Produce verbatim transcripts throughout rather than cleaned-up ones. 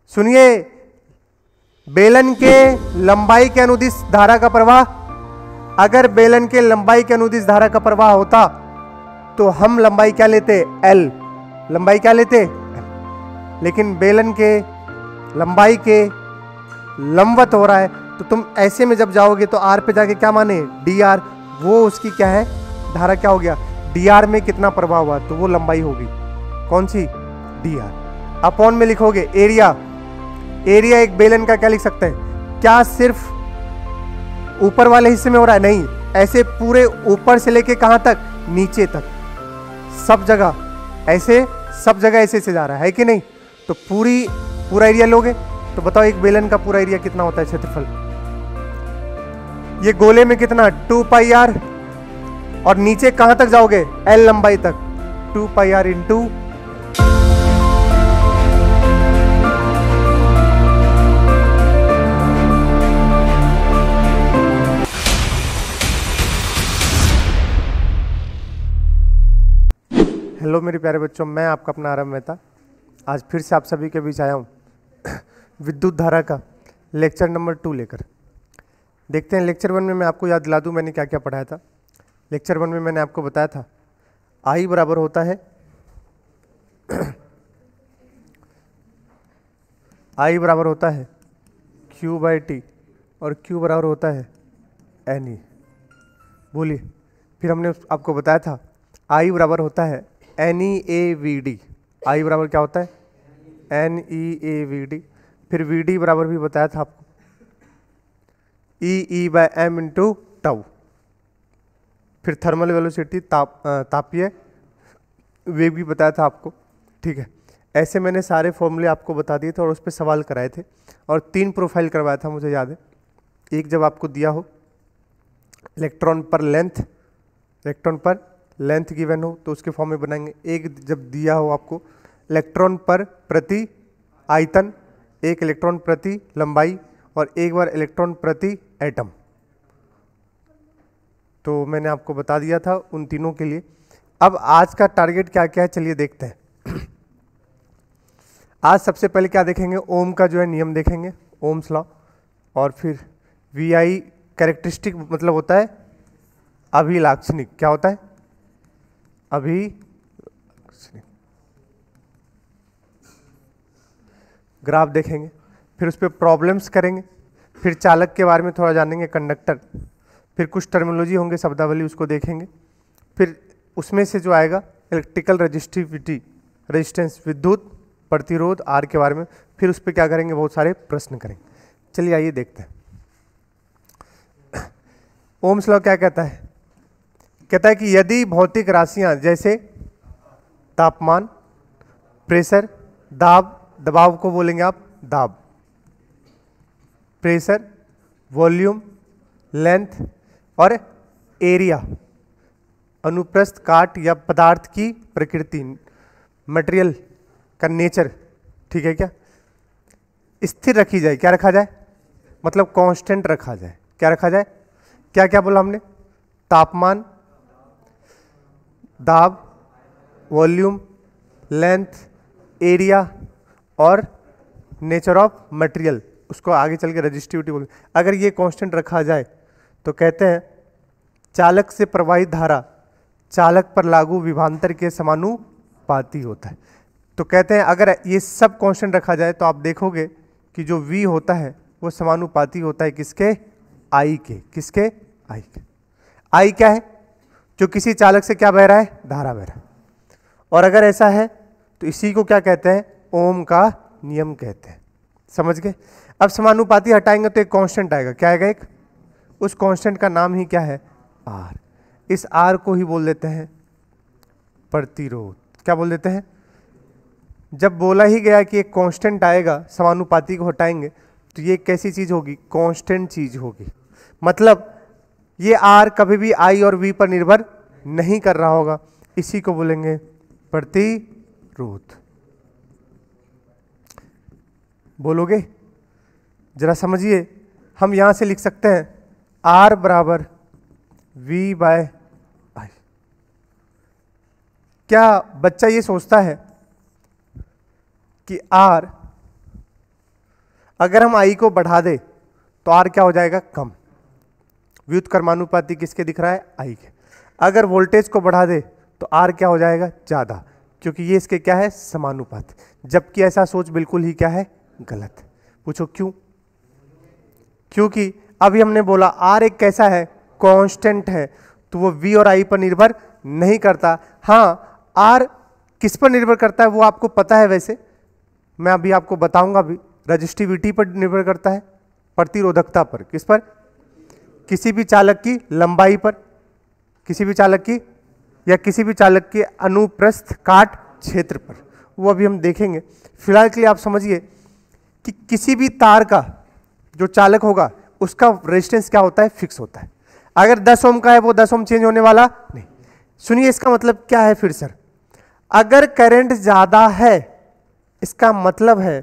सुनिए, बेलन के लंबाई के अनुदिश धारा का प्रवाह, अगर बेलन के लंबाई के अनुदिश धारा का प्रवाह होता तो हम लंबाई क्या लेते? एल। लंबाई क्या लेते? एल। लेकिन बेलन के लंबाई के लंबवत हो रहा है, तो तुम ऐसे में जब जाओगे तो आर पे जाके क्या माने? D R. वो उसकी क्या है? धारा क्या हो गया? डी आर में कितना प्रभाव हुआ तो वो लंबाई होगी। कौन सी? D R. अपॉन में लिखोगे एरिया। एरिया एक बेलन का क्या लिख सकते हैं? क्या सिर्फ ऊपर वाले हिस्से में हो रहा है? नहीं, ऐसे पूरे ऊपर से लेके कहां तक? नीचे तक, सब जगह ऐसे, सब जगह ऐसे से जा रहा है कि नहीं? तो पूरी पूरा एरिया लोगे तो बताओ एक बेलन का पूरा एरिया कितना होता है? क्षेत्रफल ये गोले में कितना? Two pi r. और नीचे कहां तक जाओगे? एल लंबाई तक, two pi are into. Hello मेरे प्यारे बच्चों, मैं आपका अपना आरव मेहता आज फिर से आप सभी के बीच आया हूँ विद्युत धारा का लेक्चर नंबर टू लेकर। देखते हैं लेक्चर वन में मैं आपको याद दिला दूँ मैंने क्या क्या पढ़ाया था। लेक्चर वन में मैंने आपको बताया था आई बराबर होता है आई बराबर होता है क्यू बाई टी और क्यू बराबर होता है एन ई। बोलिए, फिर हमने आपको बताया था आई बराबर होता है N E A V D. I बराबर क्या होता है? N E A V D. फिर वी डी बराबर भी बताया था आपको E E by M into tau. फिर थर्मल वेलोसिटी ताप तापीय वेग भी बताया था आपको। ठीक है, ऐसे मैंने सारे फॉर्मूले आपको बता दिए थे और उस पर सवाल कराए थे और तीन प्रोफाइल करवाया था, मुझे याद है। एक जब आपको दिया हो electron per length, electron per length given हो तो उसके फॉर्म में बनाएंगे। एक जब दिया हो आपको इलेक्ट्रॉन पर प्रति आयतन, एक इलेक्ट्रॉन प्रति लंबाई और एक बार इलेक्ट्रॉन प्रति एटम, तो मैंने आपको बता दिया था उन तीनों के लिए। अब आज का टारगेट क्या क्या है चलिए देखते हैं। आज सबसे पहले क्या देखेंगे? ओम का जो है नियम देखेंगे, ओम्स लॉ। और फिर वी आई कैरेक्टरिस्टिक मतलब होता है अभिलाक्षणिक। क्या होता है? अभिलाक्षणिक। ग्राफ देखेंगे, फिर उस पर प्रॉब्लम्स करेंगे, फिर चालक के बारे में थोड़ा जानेंगे, कंडक्टर। फिर कुछ टर्मिनोलॉजी होंगे, शब्दावली, उसको देखेंगे। फिर उसमें से जो आएगा इलेक्ट्रिकल रजिस्टिविटी, रेजिस्टेंस, विद्युत प्रतिरोध आर के बारे में, फिर उस पर क्या करेंगे? बहुत सारे प्रश्न करेंगे। चलिए आइए देखते हैं। ओम्स लॉ क्या कहता है? कहता है कि यदि भौतिक राशियां जैसे तापमान, प्रेशर, दाब, दबाव को बोलेंगे आप दाब, प्रेशर, वॉल्यूम, लेंथ और एरिया, अनुप्रस्थ, काट या पदार्थ की प्रकृति, मटेरियल का नेचर, ठीक है क्या, स्थिर रखी जाए। क्या रखा जाए? मतलब कांस्टेंट रखा जाए। क्या रखा जाए? क्या क्या बोला हमने? तापमान, दाब, वॉल्यूम, लेंथ, एरिया और नेचर ऑफ मटेरियल, उसको आगे चल के रजिस्टिविटी बोलते हैं। अगर ये कांस्टेंट रखा जाए तो कहते हैं चालक से प्रवाहित धारा चालक पर लागू विभवांतर के समानुपाती होता है। तो कहते हैं अगर ये सब कांस्टेंट रखा जाए तो आप देखोगे कि जो V होता है वो समानुपाती होता है किसके? I के। किसके? I के। I क्या है? जो किसी चालक से क्या बह रहा है? धारा बह रहा है। और अगर ऐसा है तो इसी को क्या कहते हैं? ओम का नियम कहते हैं। समझ गए? अब समानुपाती हटाएंगे तो एक कांस्टेंट आएगा। क्या आएगा? एक। उस कांस्टेंट का नाम ही क्या है? R। इस R को ही बोल देते हैं प्रतिरोध। क्या बोल देते हैं? जब बोला ही गया कि एक कांस्टेंट आएगा, समानुपाती को हटाएंगे तो ये कैसी चीज होगी? कांस्टेंट चीज होगी। मतलब ये R कभी भी I और V पर निर्भर नहीं कर रहा होगा, इसी को बोलेंगे प्रतिरोध। बोलोगे? जरा समझिए, हम यहां से लिख सकते हैं R बराबर V बाय आई। क्या बच्चा ये सोचता है कि R अगर हम आई को बढ़ा दे तो आर क्या हो जाएगा, कम। व्युत्क्रमानुपाती किसके दिख रहा है, आई के। अगर वोल्टेज को बढ़ा दे तो आर क्या हो जाएगा, ज्यादा, क्योंकि ये इसके क्या है, समानुपात। जबकि ऐसा सोच बिल्कुल ही क्या है, गलत। पूछो क्यों? क्योंकि अभी हमने बोला आर एक कैसा है, कांस्टेंट है, तो वो वी और आई पर निर्भर नहीं करता। हाँ, आर किस पर निर्भर करता है वो आपको पता है, वैसे मैं अभी आपको बताऊंगा भी। रजिस्टिविटी पर निर्भर करता है, प्रतिरोधकता पर। किस पर? किसी भी चालक की लंबाई पर, किसी भी चालक की या किसी भी चालक के अनुप्रस्थ काट क्षेत्र पर, वो अभी हम देखेंगे। फिलहाल के लिए आप समझिए कि किसी भी तार का जो चालक होगा उसका रेजिस्टेंस क्या होता है, फिक्स होता है। अगर दस ओम का है वो दस ओम चेंज होने वाला नहीं। सुनिए इसका मतलब क्या है फिर सर, अगर करंट ज्यादा है इसका मतलब है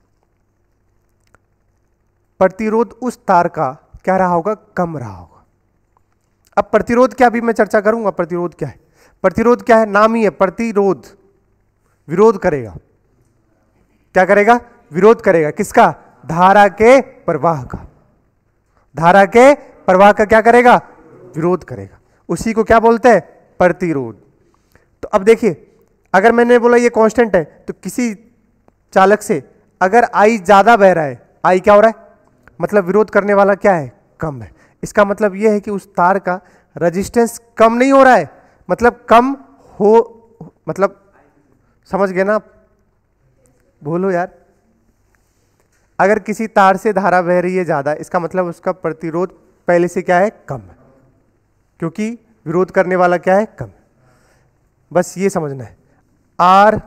प्रतिरोध उस तार का क्या रहा होगा, कम रहा होगा। अब प्रतिरोध क्या, अभी मैं चर्चा करूंगा प्रतिरोध क्या है। प्रतिरोध क्या है, नाम ही है प्रतिरोध, विरोध करेगा। क्या करेगा, विरोध करेगा। किसका, धारा के प्रवाह का। धारा के प्रवाह का क्या करेगा, विरोध करेगा। उसी को क्या बोलते हैं, प्रतिरोध। तो अब देखिए, अगर मैंने बोला ये कांस्टेंट है तो किसी चालक से अगर आई ज्यादा बह रहा है, आई क्या हो रहा है, मतलब विरोध करने वाला क्या है, कम है। इसका मतलब यह है कि उस तार का रेजिस्टेंस कम नहीं हो रहा है, मतलब कम हो, मतलब समझ गए ना, बोलो यार। अगर किसी तार से धारा बह रही है ज्यादा, इसका मतलब उसका प्रतिरोध पहले से क्या है, कम है, क्योंकि विरोध करने वाला क्या है, कम। बस ये समझना है। आर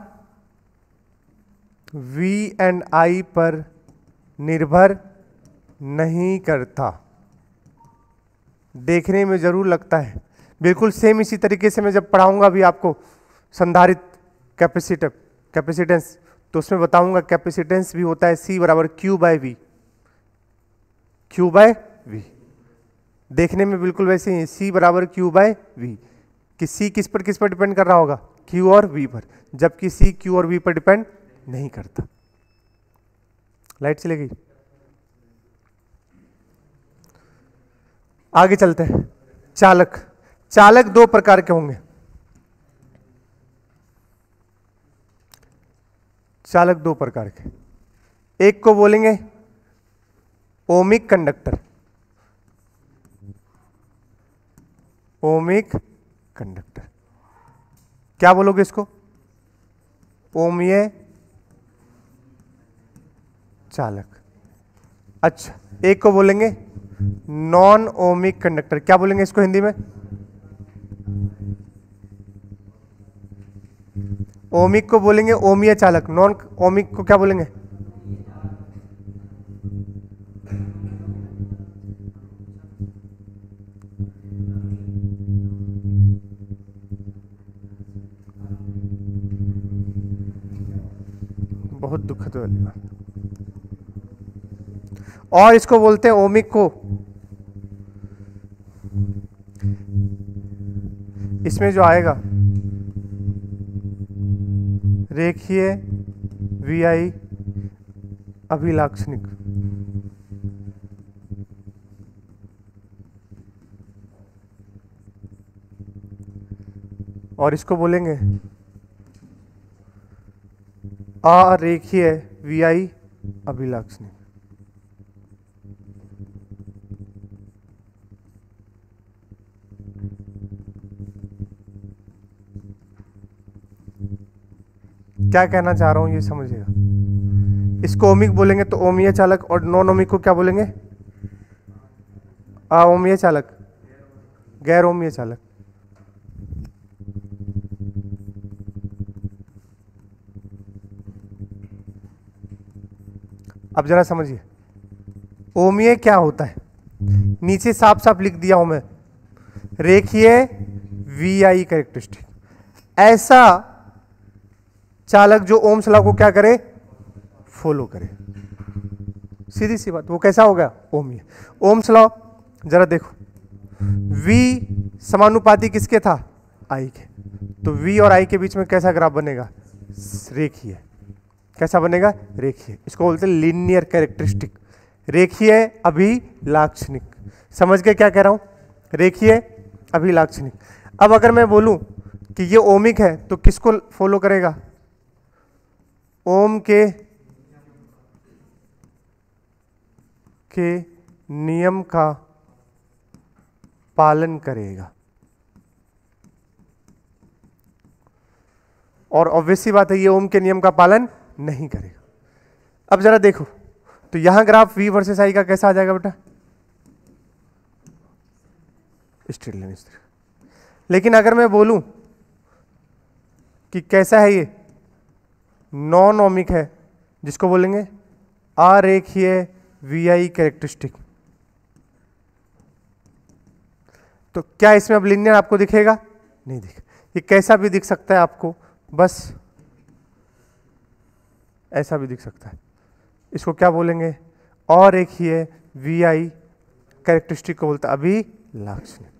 वी एंड आई पर निर्भर नहीं करता। देखने में जरूर लगता है बिल्कुल सेम, इसी तरीके से मैं जब पढ़ाऊंगा भी आपको संधारित कैपेसिटर कैपेसिटेंस, तो उसमें बताऊंगा कैपेसिटेंस भी होता है सी बराबर Q by V, Q by V. देखने में बिल्कुल वैसे ही, सी बराबर क्यू बाय वी, कि सी किस पर किस पर डिपेंड कर रहा होगा, क्यू और वी पर, जबकि सी क्यू और वी पर डिपेंड नहीं करता। लाइट चली गई, आगे चलते हैं। चालक, चालक दो प्रकार के होंगे। चालक दो प्रकार के, एक को बोलेंगे ओमिक कंडक्टर, ओमिक कंडक्टर। क्या बोलोगे इसको, ओमीय चालक। अच्छा, एक को बोलेंगे नॉन ओमिक कंडक्टर। क्या बोलेंगे इसको हिंदी में, ओमिक को बोलेंगे ओमीय चालक, नॉन ओमिक को क्या बोलेंगे, बहुत दुखद वाली बात। और इसको बोलते हैं ओमिक को, इसमें जो आएगा रेखीय वी आई अभिलाक्षणिक। और इसको बोलेंगे अरेखीय वी आई अभिलाक्षणिक। क्या कहना चाह रहा हूं ये समझिएगा। इसको ओमिक बोलेंगे तो ओमीय चालक, और नॉन ओमिक को क्या बोलेंगे, अओमीय चालक, गैर ओमीय चालक। अब जरा समझिए ओमीय क्या होता है, नीचे साफ साफ लिख दिया हूं मैं, रेखीय वी आई कैरेक्टरिस्टिक। ऐसा चालक जो ओम्स लॉ को क्या करे, फॉलो करे। सीधी सी बात, वो कैसा हो गया, ओमीय। ओम्स लॉ जरा देखो, V समानुपाती किसके था, I के, तो V और I के बीच में कैसा ग्राफ बनेगा, रेखीय। कैसा बनेगा? रेखीय। इसको बोलते हैं लीनियर कैरेक्टरिस्टिक, रेखीय अभिलाक्षणिक। समझ गए क्या कह रहा हूं? रेखीय अभिलाक्षणिक। अब अगर मैं बोलूं कि ये ओमिक है तो किसको फॉलो करेगा? ओम के के नियम का पालन करेगा। और ऑब्वियस सी बात है ये ओम के नियम का पालन नहीं करेगा। अब जरा देखो तो यहां ग्राफ V वर्सेस I का कैसा आ जाएगा बेटा? स्ट्रेट लाइन इस तरह। लेकिन अगर मैं बोलूं कि कैसा है ये? नॉन ओमिक है, जिसको बोलेंगे अरेखीय वी आई कैरेक्टरिस्टिक। तो क्या इसमें अब लिनियर आपको दिखेगा? नहीं दिखेगा। ये कैसा भी दिख सकता है आपको, बस ऐसा भी दिख सकता है। इसको क्या बोलेंगे? अरेखीय वी आई कैरेक्टरिस्टिक को बोलते हैं अभिलाक्षणिक।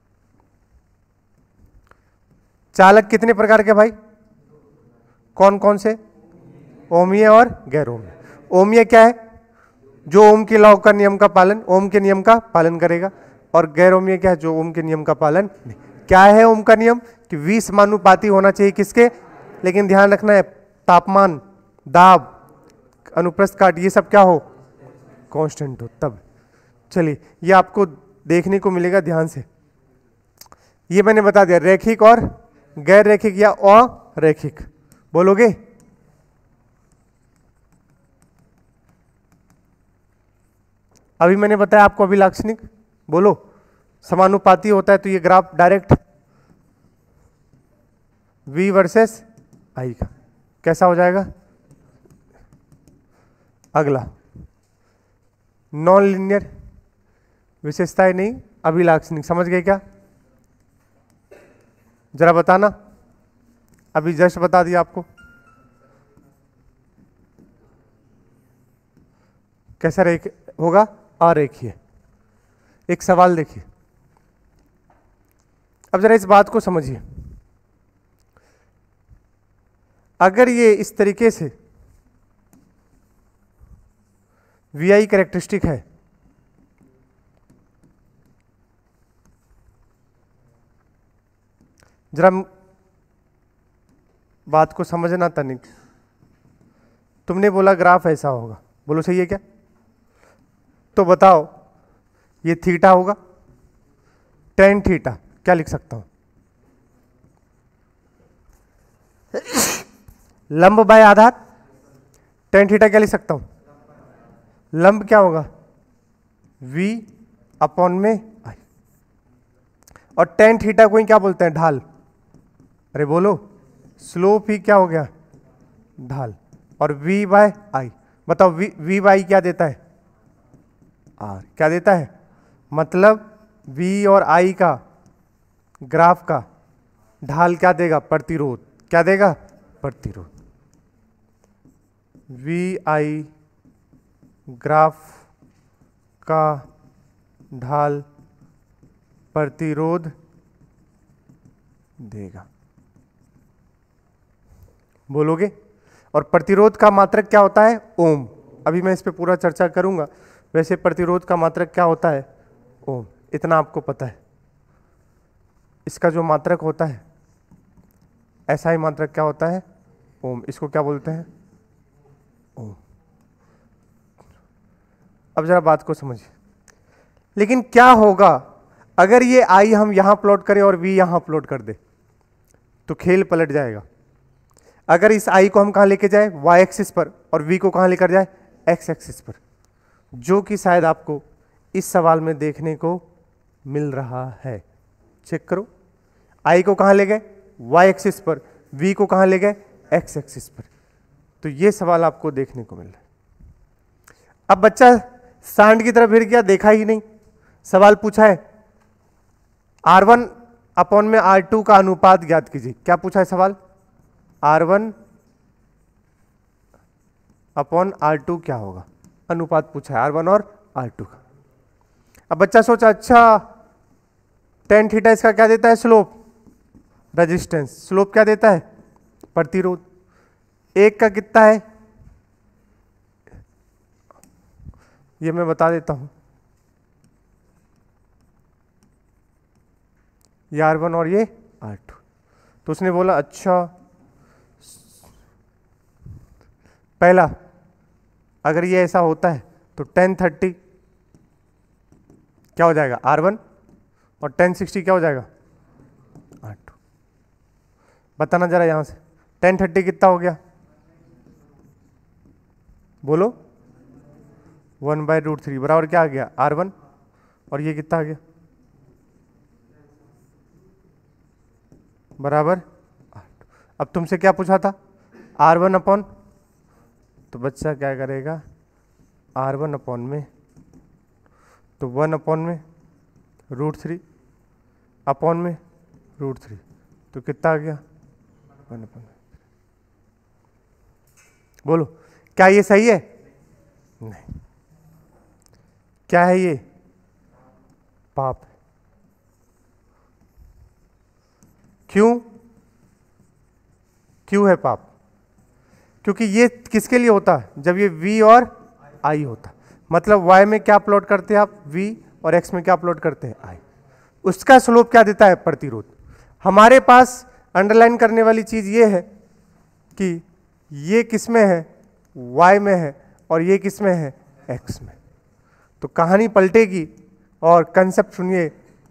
चालक कितने प्रकार के भाई? कौन कौन से? ओमीय और गैर ओमीय। ओमीय क्या है? जो ओम के लॉ का नियम का पालन, ओम के नियम का पालन करेगा। और गैर ओमीय क्या है? जो ओम के नियम का पालन नहीं। क्या है ओम का नियम? कि V समानुपाती होना चाहिए किसके? लेकिन ध्यान रखना है तापमान, दाब, अनुप्रस्थ काट ये सब क्या हो? कांस्टेंट हो तब। चलिए ये आपको देखने को मिलेगा ध्यान से। ये मैंने बता दिया रैखिक और गैर रैखिक या अरैखिक। बोलोगे? अभी मैंने बताया आपको अभिलाक्षणिक। बोलो। समानुपाती होता है तो ये graph direct V versus I का कैसा हो जाएगा? अगला नॉन लिनियर, विशेषताएं नहीं, अभिलाक्षणिक। समझ गए क्या? जरा बताना। अभी जस्ट बता दिया आपको। कैसा रेख होगा? अरेखीय। एक सवाल देखिए, अब जरा इस बात को समझिए। अगर ये इस तरीके से वी आई कैरेक्टरिस्टिक है, जरा बात को समझना तनिक। तुमने बोला ग्राफ ऐसा होगा, बोलो सही है क्या? तो बताओ ये थीटा होगा, टेन थीटा क्या लिख सकता हूं? लंब बाय आधार, टेन थीटा क्या लिख सकता हूं? लंब क्या होगा? V अपॉन में I। और टेन थीटा को ही क्या बोलते हैं? ढाल। अरे बोलो, स्लोप ही क्या हो गया? ढाल। और V बाय I, बताओ V V बाई क्या देता है? R। क्या देता है? मतलब V और I का ग्राफ का ढाल क्या देगा? प्रतिरोध। क्या देगा? प्रतिरोध। वी आई ग्राफ का ढाल प्रतिरोध देगा। बोलोगे? और प्रतिरोध का मात्रक क्या होता है? ओम। अभी मैं इस पे पूरा चर्चा करूंगा। वैसे प्रतिरोध का मात्रक क्या होता है? ओम। इतना आपको पता है। इसका जो मात्रक होता है, ऐसा ही मात्रक क्या होता है? ओम। इसको क्या बोलते हैं? ओम। अब जरा बात को समझिए। लेकिन क्या होगा अगर ये आई हम यहां प्लॉट करें और वी यहां प्लॉट कर दे? तो खेल पलट जाएगा। अगर इस आई को हम कहां लेके जाए? वाई एक्सिस पर, और वी को कहां लेकर जाए? एक्स एक्सिस पर, जो कि शायद आपको इस सवाल में देखने को मिल रहा है। चेक करो, आई को कहां ले गए? वाई एक्सिस पर। वी को कहां ले गए? एक्स एक्सिस पर। तो ये सवाल आपको देखने को मिल रहा है। अब बच्चा सांड की तरफ फिर गया, देखा ही नहीं। सवाल पूछा है आर वन अपॉन में आर टू का अनुपात ज्ञात कीजिए। क्या पूछा है सवाल? R one upon are two क्या होगा? अनुपात पूछा है आर वन और आर टू का। अब बच्चा सोचा अच्छा टेन थीटा इसका क्या देता है? Slope, resistance. स्लोप क्या देता है? प्रतिरोध। एक का कितना है? ये मैं बता देता हूँ, ये आर वन और ये आर टू। तो उसने बोला अच्छा, पहला अगर ये ऐसा होता है तो टेन थर्टी क्या हो जाएगा आर वन, और टेन सिक्सटी क्या हो जाएगा आर टू। बताना जरा यहां से, टेन थर्टी कितना हो गया, बोलो, वन बाई रूट थ्री बराबर क्या आ गया आर वन, और ये कितना आ गया बराबर आर टू। अब तुमसे क्या पूछा था, आर वन अपॉन, तो बच्चा क्या करेगा आर वन अपॉन में, तो वन अपॉन में रूट थ्री अपॉन में रूट थ्री, तो कितना आ गया वन अपॉन में। बोलो क्या ये सही है, नहीं, क्या है ये पाप। क्यों, क्यों है पाप, क्योंकि ये किसके लिए होता है, जब ये v और i होता, मतलब y में क्या प्लॉट करते हैं आप v, और x में क्या प्लॉट करते हैं i, उसका स्लोप क्या देता है प्रतिरोध। हमारे पास अंडरलाइन करने वाली चीज ये है कि ये किस में है y में है, और ये किस में है x में। तो कहानी पलटेगी और कंसेप्ट सुनिए,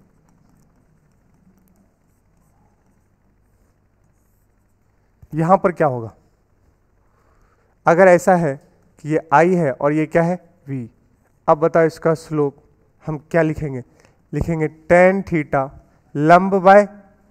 यहां पर क्या होगा, अगर ऐसा है कि ये i है और ये क्या है v, अब बताओ इसका स्लोप हम क्या लिखेंगे, लिखेंगे टेन थीटा लंब बाय,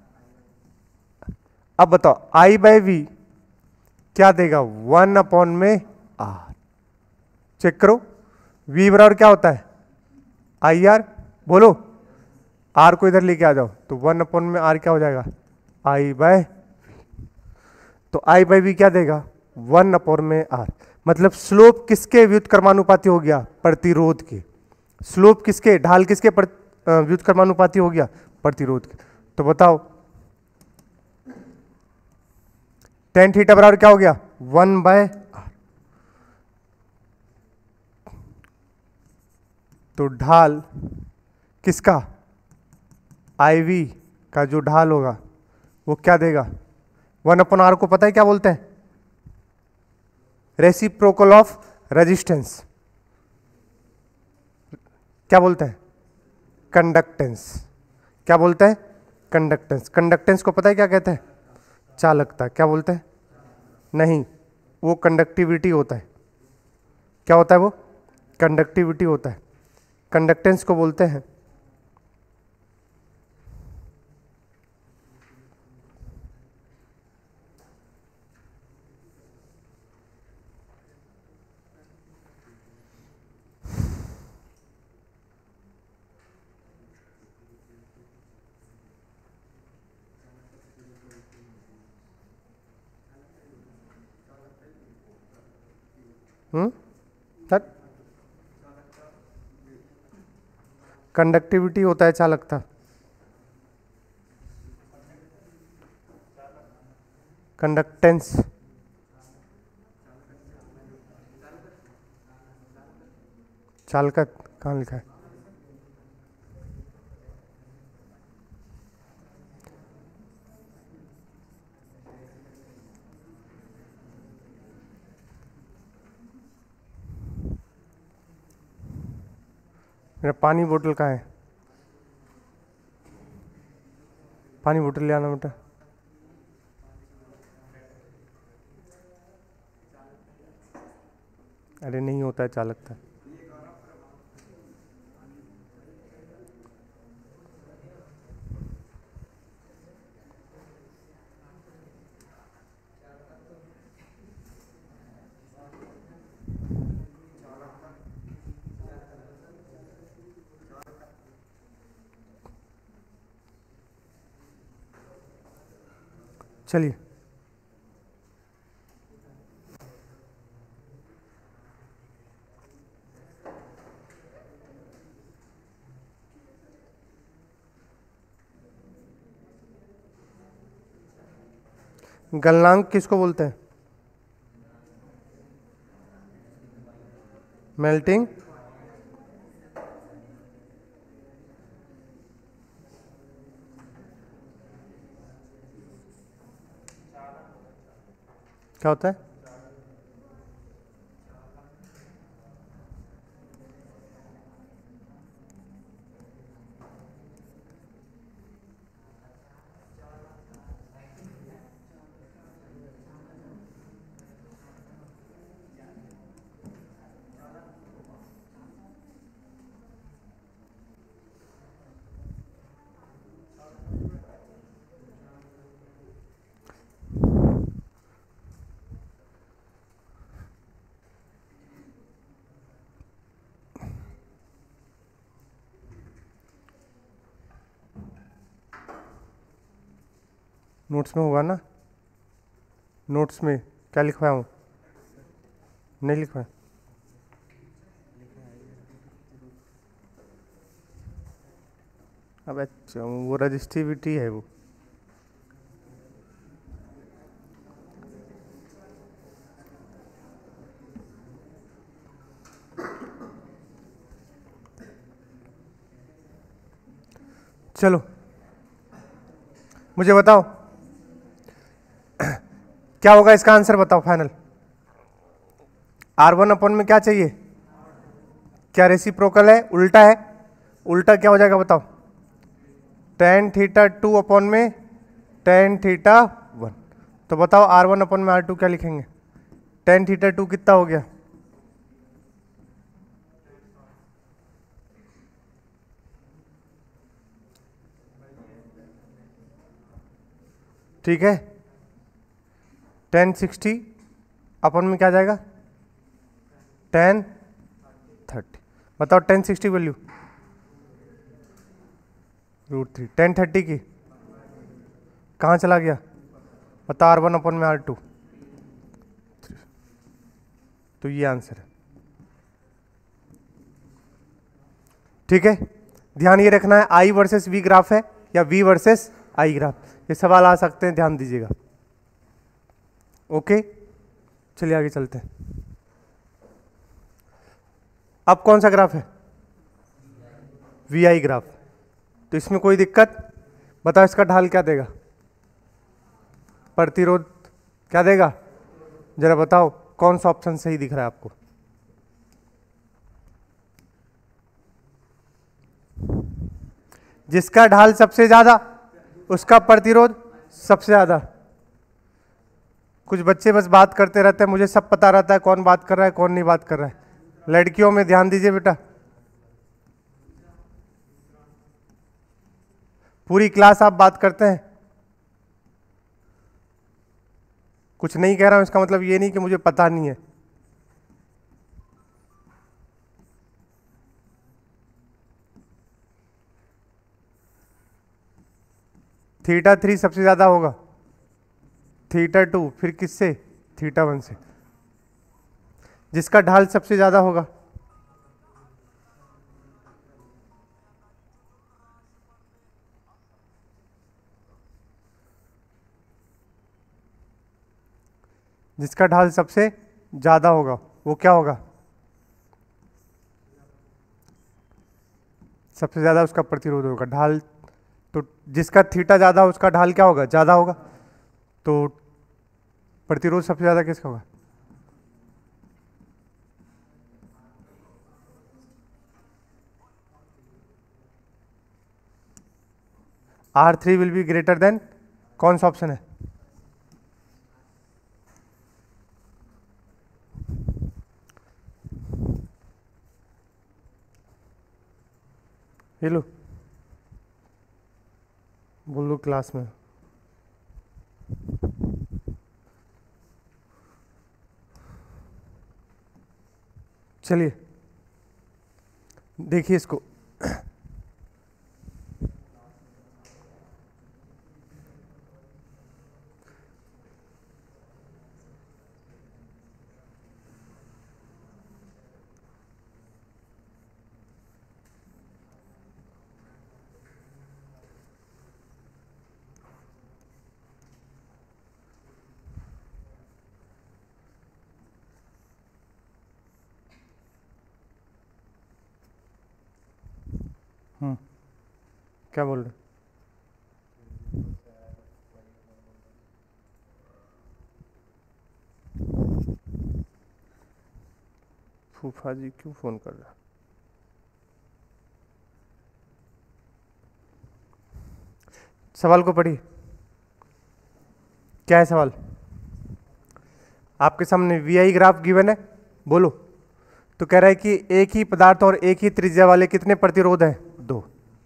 अब बताओ i बाय v क्या देगा वन अपॉन में r, चेक करो v बराबर क्या होता है आई आर, बोलो r को इधर लेके आ जाओ, तो वन अपॉन में r क्या हो जाएगा i बाय, तो i बाय v क्या देगा वन अपॉन में r, मतलब स्लोप किसके व्युत्क्रमानुपाती हो गया प्रतिरोध के, स्लोप किसके, ढाल किसके व्युत्क्रमानुपाती हो गया प्रतिरोध के। तो बताओ टेन थीटा बराबर क्या हो गया वन बाय आर, तो ढाल किसका आई वी का जो ढाल होगा वो क्या देगा वन अपॉन आर को पता है क्या बोलते हैं, रेसिप्रोकल ऑफ रेजिस्टेंस, क्या बोलते हैं कंडक्टेंस, क्या बोलते हैं कंडक्टेंस। कंडक्टेंस को पता है क्या कहते हैं चालकता, क्या बोलते हैं, नहीं वो कंडक्टिविटी होता है, क्या होता है वो कंडक्टिविटी होता है, कंडक्टेंस को बोलते हैं हम्म सर, कंडक्टिविटी होता है चालकता, कंडक्टेंस चालकत कहाँ लिखा है, मेरा पानी बोतल कहाँ है, पानी बोतल ले आना बेटा। अरे नहीं होता है चालकता, चलिए गलनांक किसको बोलते हैं, मेल्टिंग क्या होता है? नोट्स में होगा ना? नोट्स में क्या लिखवाया हूँ? नहीं लिखवाया? अब अच्छा वो रजिस्टिविटी है वो। चलो मुझे बताओ क्या होगा इसका आंसर, बताओ फाइनल। आर वन अपन में क्या चाहिए? क्या रेसिप्रोकल है? उल्टा है? उल्टा क्या हो जाएगा बताओ? टेन थीटा टू अपॉन में टेन थीटा वन। तो बताओ आर वन अपॉन में आर टू क्या लिखेंगे? टेन थीटा टू कितना हो गया? ठीक है, टेन सिक्सटी अपन में क्या जाएगा? Tan thirty. बताओ tan sixty value root three, tan thirty की कहाँ चला गया? बताओ आर वन अपन में आर टू। तो ये आंसर है। ठीक है, ध्यान ये रखना है आई वर्सेस वी ग्राफ है या वी वर्सेस आई ग्राफ, ये सवाल आ सकते हैं, ध्यान दीजिएगा। ओके चलिए आगे चलते हैं। अब कौन सा ग्राफ है? V I graph. तो इसमें कोई दिक्कत? बताओ इसका ढाल क्या देगा? प्रतिरोध क्या देगा? जरा बताओ कौन सा ऑप्शन सही दिख रहा है आपको? जिसका ढाल सबसे ज्यादा उसका प्रतिरोध सबसे ज्यादा। कुछ बच्चे बस बात करते रहते हैं, मुझे सब पता रहता है कौन बात कर रहा है कौन नहीं बात कर रहा है। लड़कियों में ध्यान दीजिए बेटा, पूरी क्लास आप बात करते हैं। कुछ नहीं कह रहा हूं इसका मतलब ये नहीं कि मुझे पता नहीं है। थीटा थ्री सबसे ज्यादा होगा, थीटा टू, फिर किससे? थीटा वन से। जिसका ढाल सबसे ज्यादा होगा जिसका ढाल सबसे ज्यादा होगा वो क्या होगा? सबसे ज्यादा उसका प्रतिरोध होगा। ढाल तो जिसका थीटा ज्यादा हो उसका ढाल क्या होगा? ज्यादा होगा। तो प्रतिरोध सबसे ज्यादा किसका होगा? R three will be greater than, कौन सा ऑप्शन है? ये लो बोलो क्लास में। चलिए देखिए इसको। हम्म क्या बोल रहे? फूफा जी क्यों फोन कर रहा? सवाल को पढ़िए, क्या है सवाल? आपके सामने वी आई ग्राफ गिवन है, बोलो। तो कह रहा है कि एक ही पदार्थ और एक ही त्रिज्या वाले कितने प्रतिरोध हैं? दो।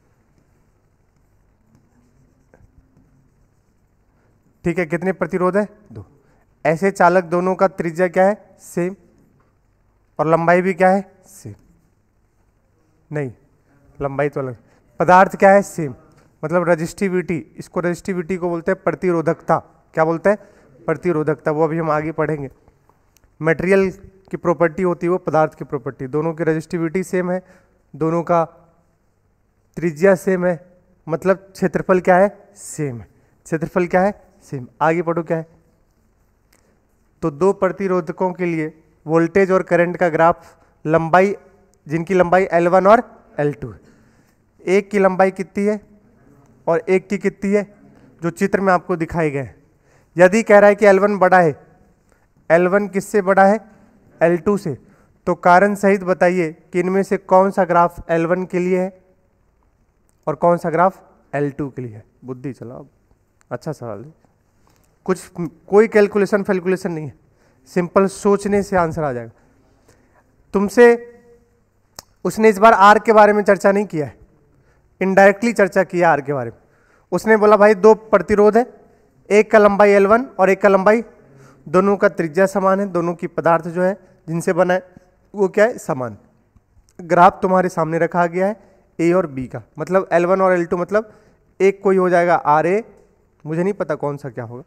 ठीक है, कितने प्रतिरोध है? दो। ऐसे चालक दोनों का त्रिज्या क्या है? सेम। और लंबाई भी क्या है? सेम। नहीं, लंबाई तो अलग। पदार्थ क्या है? सेम। मतलब रजिस्टिविटी, इसको रजिस्टिविटी को बोलते हैं प्रतिरोधकता। क्या बोलते हैं? प्रतिरोधकता। वो अभी हम आगे पढ़ेंगे। मटेरियल की प्रॉपर्टी होती है वो पदार्थ की प्रॉपर्टी। दोनों की रजिस्टिविटी सेम है, दोनों का त्रिज्या सेम है, मतलब क्षेत्रफल क्या है? सेम है। क्षेत्रफल क्या है? सेम। आगे पढ़ो क्या है। तो दो प्रतिरोधकों के लिए वोल्टेज और करंट का ग्राफ, लंबाई, जिनकी लंबाई एल वन और एल टू है। एक की लंबाई कितनी है और एक की कितनी है, जो चित्र में आपको दिखाए गए हैं। यदि कह रहा है कि एल वन बड़ा है, एल वन किससे बड़ा है? एल टू से, तो कारण सहित बताइए कि इनमें से कौन सा ग्राफ एल वन के लिए है और कौन सा ग्राफ एल टू के लिए है। बुद्धि चलाओ, अच्छा सवाल है। कुछ कोई कैलकुलेशन फैलकुलेशन नहीं है, सिंपल सोचने से आंसर आ जाएगा। तुमसे उसने इस बार आर के बारे में चर्चा नहीं किया है, इनडायरेक्टली चर्चा किया आर के बारे में। उसने बोला भाई दो प्रतिरोध है, एक का लंबाई एल वन और एक का लंबाई, दोनों का त्रिज्या समान है, दोनों की पदार्थ जो है जिनसे बना है वो क्या है? समान। ग्राफ तुम्हारे सामने रखा गया है ए और बी का, मतलब एल वन और एल टू, मतलब एक कोई हो जाएगा आर ए, मुझे नहीं पता कौन सा क्या होगा।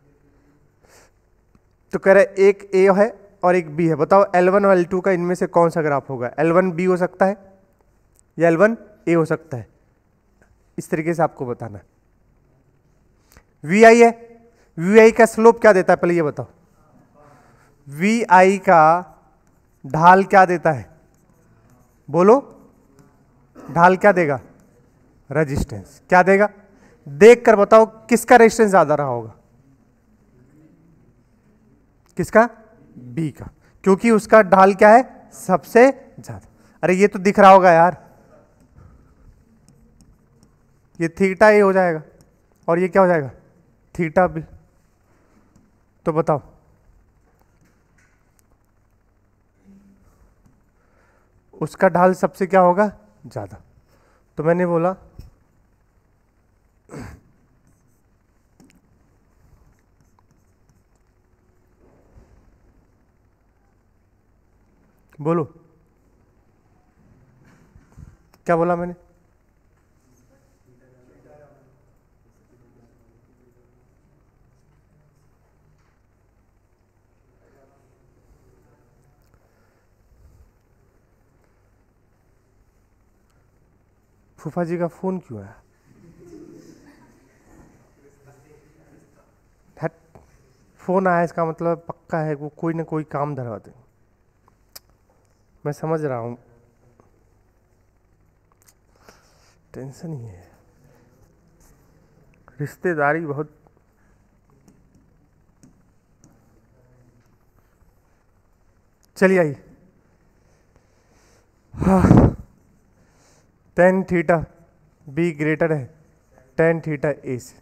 तो कह रहे एक ए है और एक बी है, बताओ एल वन और एल टू का इनमें से कौन सा ग्राफ होगा? एल वन बी हो सकता है या एल वन ए हो सकता है, इस तरीके से आपको बताना है। वी आई है, वी आई का स्लोप क्या देता है पहले ये बताओ। वी आई का ढाल क्या देता है? बोलो, ढाल क्या देगा? रेजिस्टेंस। क्या देगा? देखकर बताओ किसका रेजिस्टेंस ज्यादा रहा होगा? किसका? बी का, क्योंकि उसका ढाल क्या है? सबसे ज्यादा। अरे ये तो दिख रहा होगा यार, ये थीटा ए हो जाएगा और ये क्या हो जाएगा? Theta B. तो बताओ उसका ढाल सबसे क्या होगा? ज्यादा। तो मैंने बोला बोलो क्या बोला मैंने? फूफा जी का फोन क्यों है? हट, फोन आया इसका मतलब पक्का है वो कोई ना कोई काम धरा दे। मैं समझ रहा हूं, टेंशन ही है, रिश्तेदारी बहुत। चलिए आइए, हाँ, टेन थीटा बी ग्रेटर है टेन थीटा ए से,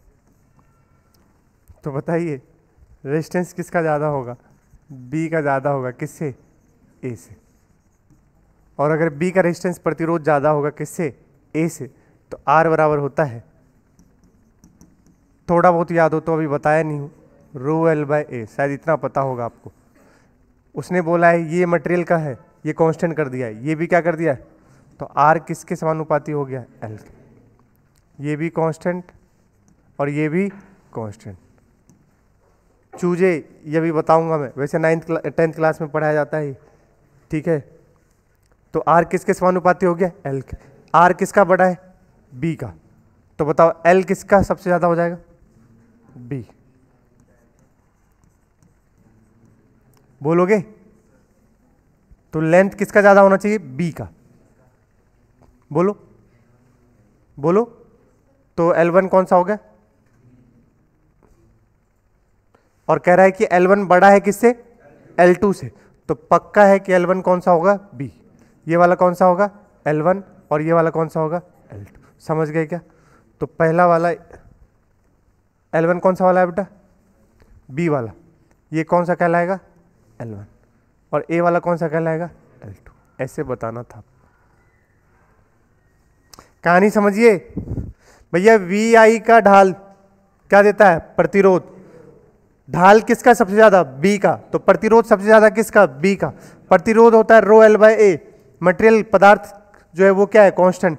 तो बताइए रेजिस्टेंस किसका ज़्यादा होगा? बी का ज़्यादा होगा। किससे? ए से। और अगर बी का रेजिस्टेंस प्रतिरोध ज़्यादा होगा किससे? ए से, तो आर बराबर होता है, थोड़ा बहुत याद हो तो अभी बताया नहीं हूँ, रो एल बाय ए, शायद इतना पता होगा आपको। उसने बोला है ये मटेरियल का है, ये कांस्टेंट कर दिया है, ये भी क्या कर दिया है, तो आर किसके समानुपाती हो गया? एल के। ये भी कांस्टेंट और ये भी कांस्टेंट। चूजे ये भी बताऊंगा मैं, वैसे नाइन्थ क्ला, टेंथ क्लास में पढ़ाया जाता है, ठीक है। तो आर किसके समानुपाती हो गया? एल के। आर किसका बड़ा है? बी का। तो बताओ एल किसका सबसे ज्यादा हो जाएगा? बी। बोलोगे? तो लेंथ किसका ज्यादा होना चाहिए? बी का। बोलो बोलो, तो एल वन कौन सा हो गया? और कह रहा है कि एल वन बड़ा है किससे? एल टू से, तो पक्का है कि एल वन कौन सा होगा, बी। ये वाला कौन सा होगा, एल वन, और ये वाला कौन सा होगा, एल टू। समझ गए क्या? तो पहला वाला एल वन कौन सा वाला है बेटा, बी वाला। ये कौन सा कहलाएगा, एल वन, और ए वाला कौन सा कहलाएगा, एल टू। ऐसे बताना था। कहानी समझिए भैया। वी आई का ढाल क्या देता है, प्रतिरोध। ढाल किसका सबसे ज्यादा, बी का। तो प्रतिरोध सबसे ज्यादा किसका, बी का। प्रतिरोध होता है rho L by A. Material पदार्थ जो है वो क्या है, कांस्टेंट।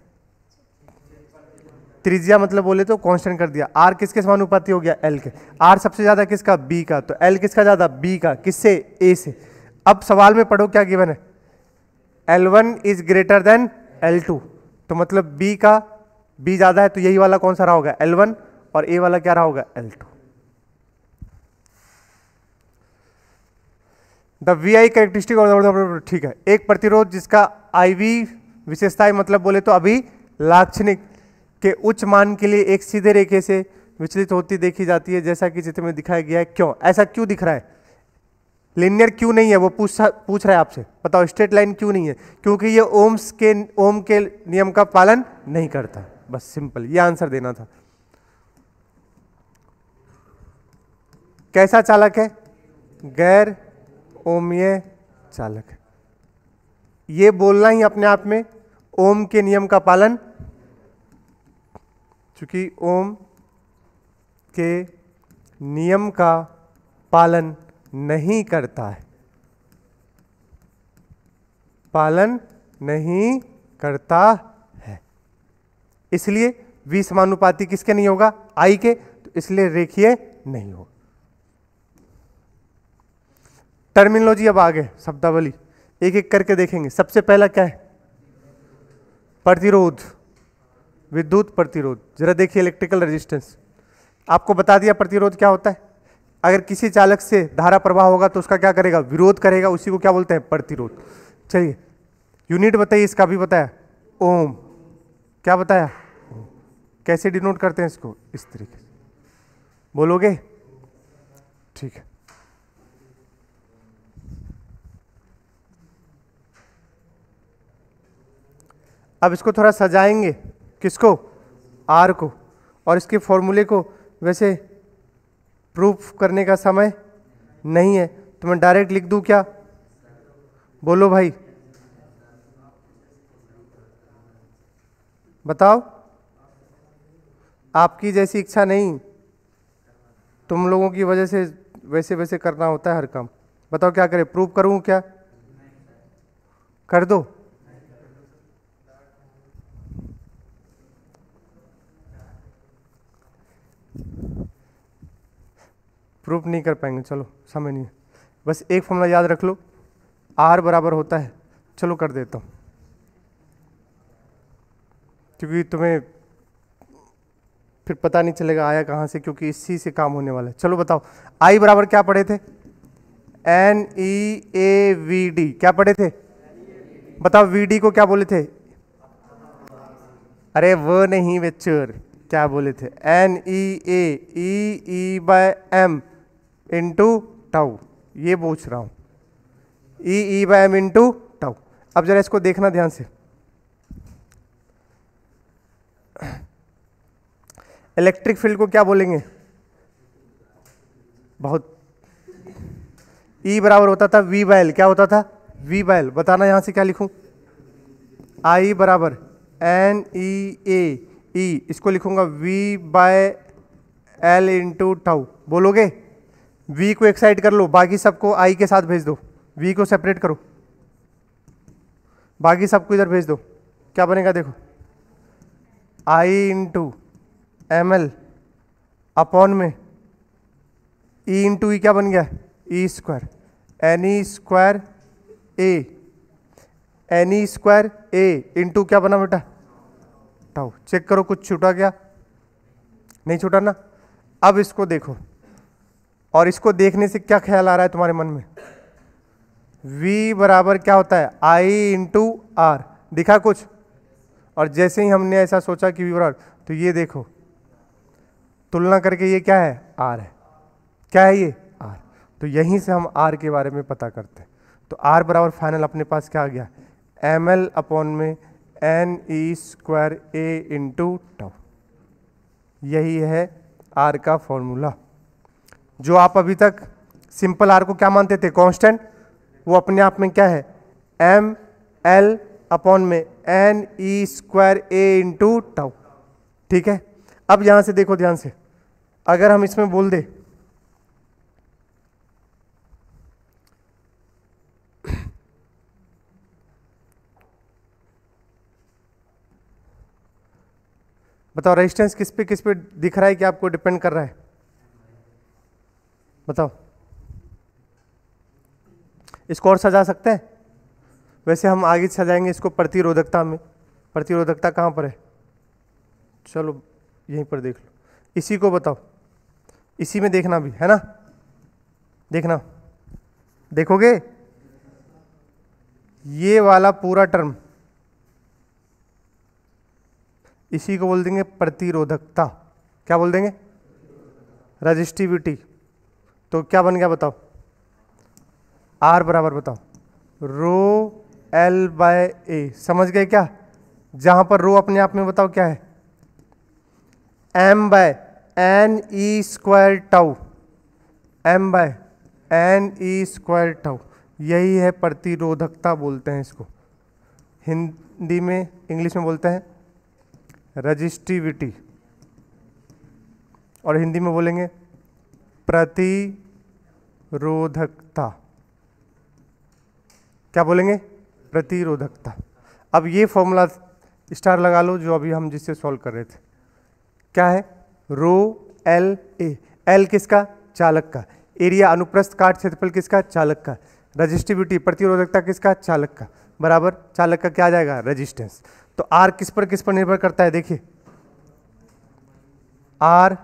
त्रिज्या मतलब बोले तो कांस्टेंट कर दिया। आर किसके समानुपाती हो गया, एल के। आर सबसे ज्यादा किसका, बी का। तो एल किसका ज्यादा, बी का। किससे, ए से। अब सवाल में पढ़ो क्या गिवन है, L one is greater than L two. तो मतलब बी का, बी ज्यादा है तो यही वाला कौन सा रहा होगा, एल वन, और ए वाला क्या रहा होगा, L two. The V I characteristic, ठीक है। एक प्रतिरोध जिसका आई वी विशेषताएं मतलब बोले तो अभी लाक्षणिक के उच्च मान के लिए एक सीधे रेखे से विचलित होती देखी जाती है, जैसा कि चित्र में दिखाया गया है। क्यों ऐसा क्यों दिख रहा है, लिनियर क्यों नहीं है, वो पूछ पूछ रहा है आपसे। बताओ स्ट्रेट लाइन क्यों नहीं है, क्योंकि ये ओम्स के ओम के नियम का पालन नहीं करता। बस सिंपल ये आंसर देना था। कैसा चालक है, गैर ओमीय चालक है। ये बोलना ही अपने आप में ओम के नियम का पालन, चूंकि ओम के नियम का पालन नहीं करता है, पालन नहीं करता है, इसलिए वी समानुपाती किसके नहीं होगा, आई के। तो इसलिए रेखीय नहीं होगा। टर्मिनोलॉजी अब आगे, शब्दावली एक एक करके देखेंगे। सबसे पहला क्या है, प्रतिरोध, विद्युत प्रतिरोध। जरा देखिए इलेक्ट्रिकल रेजिस्टेंस, आपको बता दिया प्रतिरोध क्या होता है। अगर किसी चालक से धारा प्रवाह होगा तो उसका क्या करेगा, विरोध करेगा, उसी को क्या बोलते हैं, प्रतिरोध। चलिए यूनिट बताइए, इसका भी बताया, ओम। क्या बताया, कैसे डिनोट करते हैं इसको, इस तरीके से बोलोगे, ठीक है। अब इसको थोड़ा सजाएंगे, किसको, आर को, और इसके फॉर्मूले को। वैसे प्रूफ करने का समय नहीं है तो मैं डायरेक्ट लिख दूं क्या, बोलो भाई, बताओ। आपकी जैसी इच्छा नहीं, तुम लोगों की वजह से वैसे वैसे करना होता है हर काम। बताओ क्या करें, प्रूफ करूं क्या, कर दो। प्रूफ नहीं कर पाएंगे, चलो समय नहीं है। बस एक फॉर्मूला याद रख लो, आर बराबर होता है, चलो कर देता हूँ क्योंकि तुम्हें फिर पता नहीं चलेगा आया कहाँ से, क्योंकि इसी से काम होने वाला है। चलो बताओ, आई बराबर क्या पढ़े थे, N E A V D. क्या पढ़े थे, बताओ। वी डी को क्या बोले थे, अरे वो नहीं बेचूर, क्या बोले थे, N E A E E by M into tau. ये पूछ रहा हूं, E E by M into tau. अब जरा इसको देखना ध्यान से। इलेक्ट्रिक फील्ड को क्या बोलेंगे, बहुत, ई बराबर होता था वी बाय एल। क्या होता था, वी बाय एल। बताना यहां से क्या लिखूं, आई बराबर एन ई ए ई, इसको लिखूंगा V by L into tau. बोलोगे, वी को एक साइड कर लो, बाकी सबको आई के साथ भेज दो। वी को सेपरेट करो, बाकी सबको इधर भेज दो। क्या बनेगा देखो, I into M L upon में ई इंटू ई, क्या बन गया, E square, N E square A, N E square A into क्या बना बेटा, टाउ। चेक करो कुछ छूटा क्या, नहीं छूटा ना। अब इसको देखो, और इसको देखने से क्या ख्याल आ रहा है तुम्हारे मन में, V बराबर क्या होता है, आई इंटू आर। दिखा कुछ, और जैसे ही हमने ऐसा सोचा कि V बराबर, तो ये देखो तुलना करके ये क्या है, R है। क्या है ये, R। तो यहीं से हम R के बारे में पता करते हैं। तो आर बराबर फाइनल अपने पास क्या आ गया, एम एल अपॉन में N E square A into tau. यही है आर का फॉर्मूला। जो आप अभी तक सिंपल आर को क्या मानते थे, कांस्टेंट, वो अपने आप में क्या है, एम एल अपॉन में N E square A into tau. ठीक है, अब यहां से देखो ध्यान से, अगर हम इसमें बोल दे बताओ रेजिस्टेंस किस पे किस पे दिख रहा है कि आपको डिपेंड कर रहा है, बताओ। इसको और सजा सकते हैं, वैसे हम आगे सजाएंगे इसको प्रतिरोधकता में। प्रतिरोधकता कहाँ पर है, चलो यहीं पर देख लो, इसी को बताओ, इसी में देखना भी है ना, देखना, देखोगे ये वाला पूरा टर्म, इसी को बोल देंगे प्रतिरोधकता। क्या बोल देंगे, रजिस्टिविटी। तो क्या बन गया बताओ, आर बराबर बताओ रो एल बाय ए। समझ गए क्या, जहां पर रो अपने आप में बताओ क्या है, M by N E square tau, M by N E square tau. यही है प्रतिरोधकता बोलते हैं इसको, हिंदी में इंग्लिश में बोलते हैं रजिस्टिविटी, और हिंदी में बोलेंगे प्रतिरोधकता। क्या बोलेंगे, प्रतिरोधकता। अब ये फॉर्मूला स्टार लगा लो जो अभी हम जिससे सॉल्व कर रहे थे, क्या है, रो एल ए। एल किसका, चालक का। एरिया अनुप्रस्थ काट क्षेत्रफल किसका, चालक का। रजिस्टिविटी प्रतिरोधकता किसका, चालक का, बराबर चालक का क्या आ जाएगा, रेजिस्टेंस। तो आर किस पर किस पर निर्भर करता है, देखिए R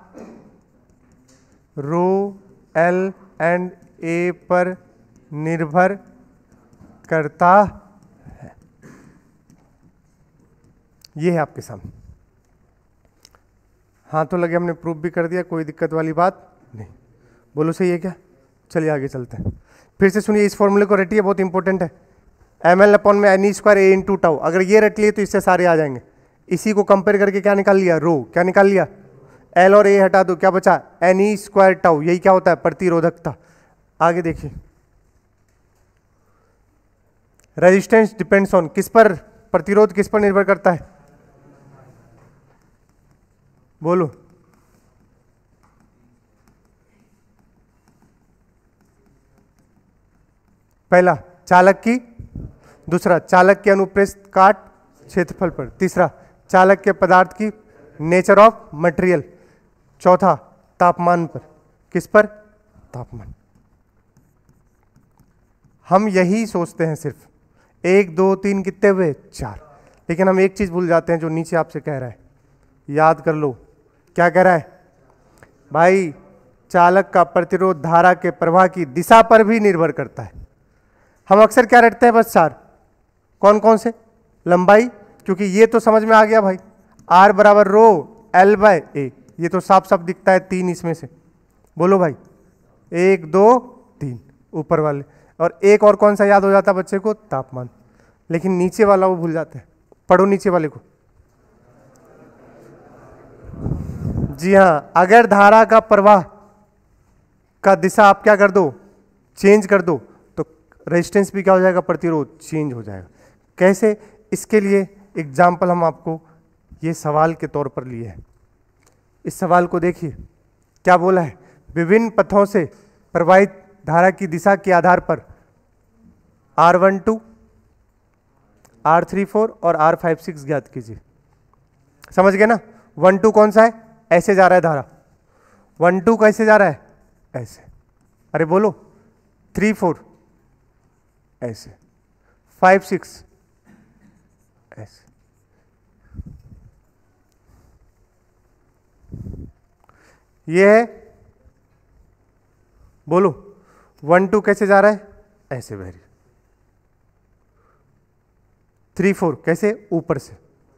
rho L and A पर निर्भर करता है। ये है आपके सामने, हाँ तो लगे, हमने प्रूफ भी कर दिया, कोई दिक्कत वाली बात नहीं। बोलो सही है क्या, चलिए आगे चलते हैं। फिर से सुनिए, इस फॉर्मूले को रटिए, बहुत इंपॉर्टेंट है। एम एल अपॉन में N E square A into tau, अगर ये रट लिए तो इससे सारे आ जाएंगे। इसी को कंपेयर करके क्या निकाल लिया, रो। क्या निकाल लिया, एल और ए हटा दो, क्या बचा, एन ई स्क्वायर टाउ। यही क्या होता है, प्रतिरोधकता। आगे देखिए, रेजिस्टेंस डिपेंड्स ऑन, किस पर, प्रतिरोध किस पर निर्भर करता है, बोलो। पहला चालक की, दूसरा चालक के अनुप्रस्थ काट क्षेत्रफल पर, तीसरा चालक के पदार्थ की नेचर ऑफ मटेरियल, चौथा तापमान पर। किस पर, तापमान। हम यही सोचते हैं सिर्फ, एक दो तीन कितने हुए, चार। लेकिन हम एक चीज भूल जाते हैं जो नीचे आपसे कह रहा है, याद कर लो। क्या कह रहा है भाई, चालक का प्रतिरोध धारा के प्रवाह की दिशा पर भी निर्भर करता है। हम अक्सर क्या रटते हैं, बस चार, कौन कौन से, लंबाई, क्योंकि ये तो समझ में आ गया भाई, आर बराबर रो एल बाय ए, ये तो साफ साफ दिखता है, तीन इसमें से। बोलो भाई, एक दो तीन ऊपर वाले, और एक और कौन सा याद हो जाता बच्चे को, तापमान। लेकिन नीचे वाला वो भूल जाते हैं, पढ़ो नीचे वाले को। जी हाँ, अगर धारा का प्रवाह का दिशा आप क्या कर दो, चेंज कर दो, तो रेजिस्टेंस भी क्या हो जाएगा, प्रतिरोध चेंज हो जाएगा। कैसे, इसके लिए एग्जाम्पल हम आपको ये सवाल के तौर पर लिए हैं। इस सवाल को देखिए, क्या बोला है, विभिन्न पथों से प्रवाहित धारा की दिशा के आधार पर R one two, R three four और आर फाइव सिक्स ज्ञात कीजिए। समझ गए ना, वन टू कौन सा है, ऐसे जा रहा है धारा, वन टू कैसे जा रहा है, ऐसे, अरे बोलो, थ्री फोर ऐसे, फाइव सिक्स ऐसे। ये है, बोलो, वन टू कैसे जा रहा है, ऐसे बह रही, थ्री फोर कैसे, ऊपर से,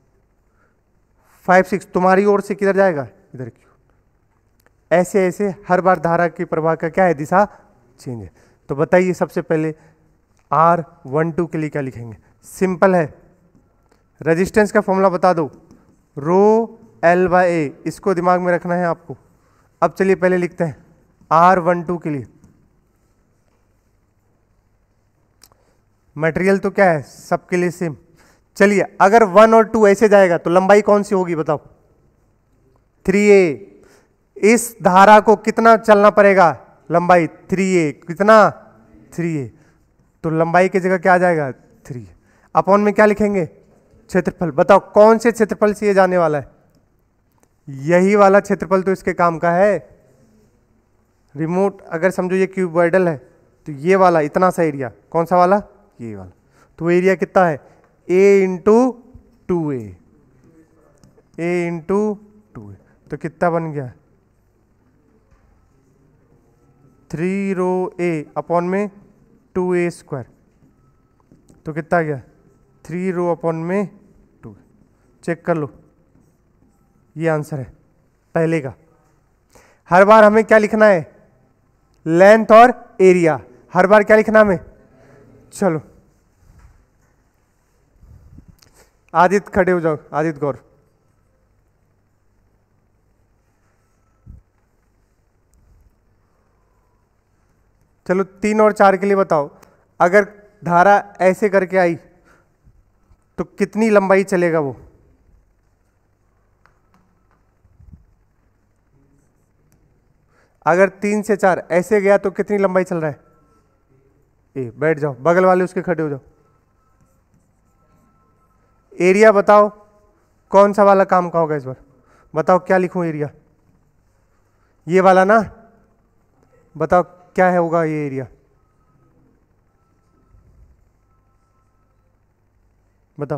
फाइव सिक्स तुम्हारी ओर से किधर जाएगा, इधर की ओर। ऐसे ऐसे हर बार धारा की प्रवाह का क्या है, दिशा चेंज है। तो बताइए सबसे पहले आर वन टू के लिए क्या लिखेंगे? सिंपल है, रेजिस्टेंस का फॉर्मूला बता दो, रो एल बाय ए, इसको दिमाग में रखना है आपको। अब चलिए पहले लिखते हैं आर वन टू के लिए। मटेरियल तो क्या है, सबके लिए सेम। चलिए अगर वन और टू ऐसे जाएगा तो लंबाई कौन सी होगी बताओ? Three A. इस धारा को कितना चलना पड़ेगा? लंबाई थ्री ए। कितना? Three A. तो लंबाई की जगह क्या आ जाएगा? थ्री। अपॉन में क्या लिखेंगे? क्षेत्रफल। बताओ कौन से क्षेत्रफल से ये जाने वाला है? यही वाला क्षेत्रफल तो इसके काम का है। रिमोट अगर समझो ये क्यूबॉइडल है तो ये वाला इतना सा एरिया, कौन सा वाला? ये वाला। तो एरिया कितना है? A into two A, A into two A. तो कितना बन गया? थ्री रो ए अपॉन में टू ए स्क्वायर। तो कितना गया? थ्री रो अपॉन में टू। चेक कर लो, ये आंसर है पहले का। हर बार हमें क्या लिखना है? लेंथ और एरिया। हर बार क्या लिखना हमें? चलो आदित्य खड़े हो जाओ, आदित्य गौर। चलो तीन और चार के लिए बताओ, अगर धारा ऐसे करके आई तो कितनी लंबाई चलेगा वो? अगर तीन से चार ऐसे गया तो कितनी लंबाई चल रहा है? ए। बैठ जाओ, बगल वाले उसके खड़े हो जाओ। एरिया बताओ कौन सा वाला काम का होगा इस बार? बताओ क्या लिखूं एरिया? ये वाला ना? बताओ क्या है होगा ये एरिया? बताओ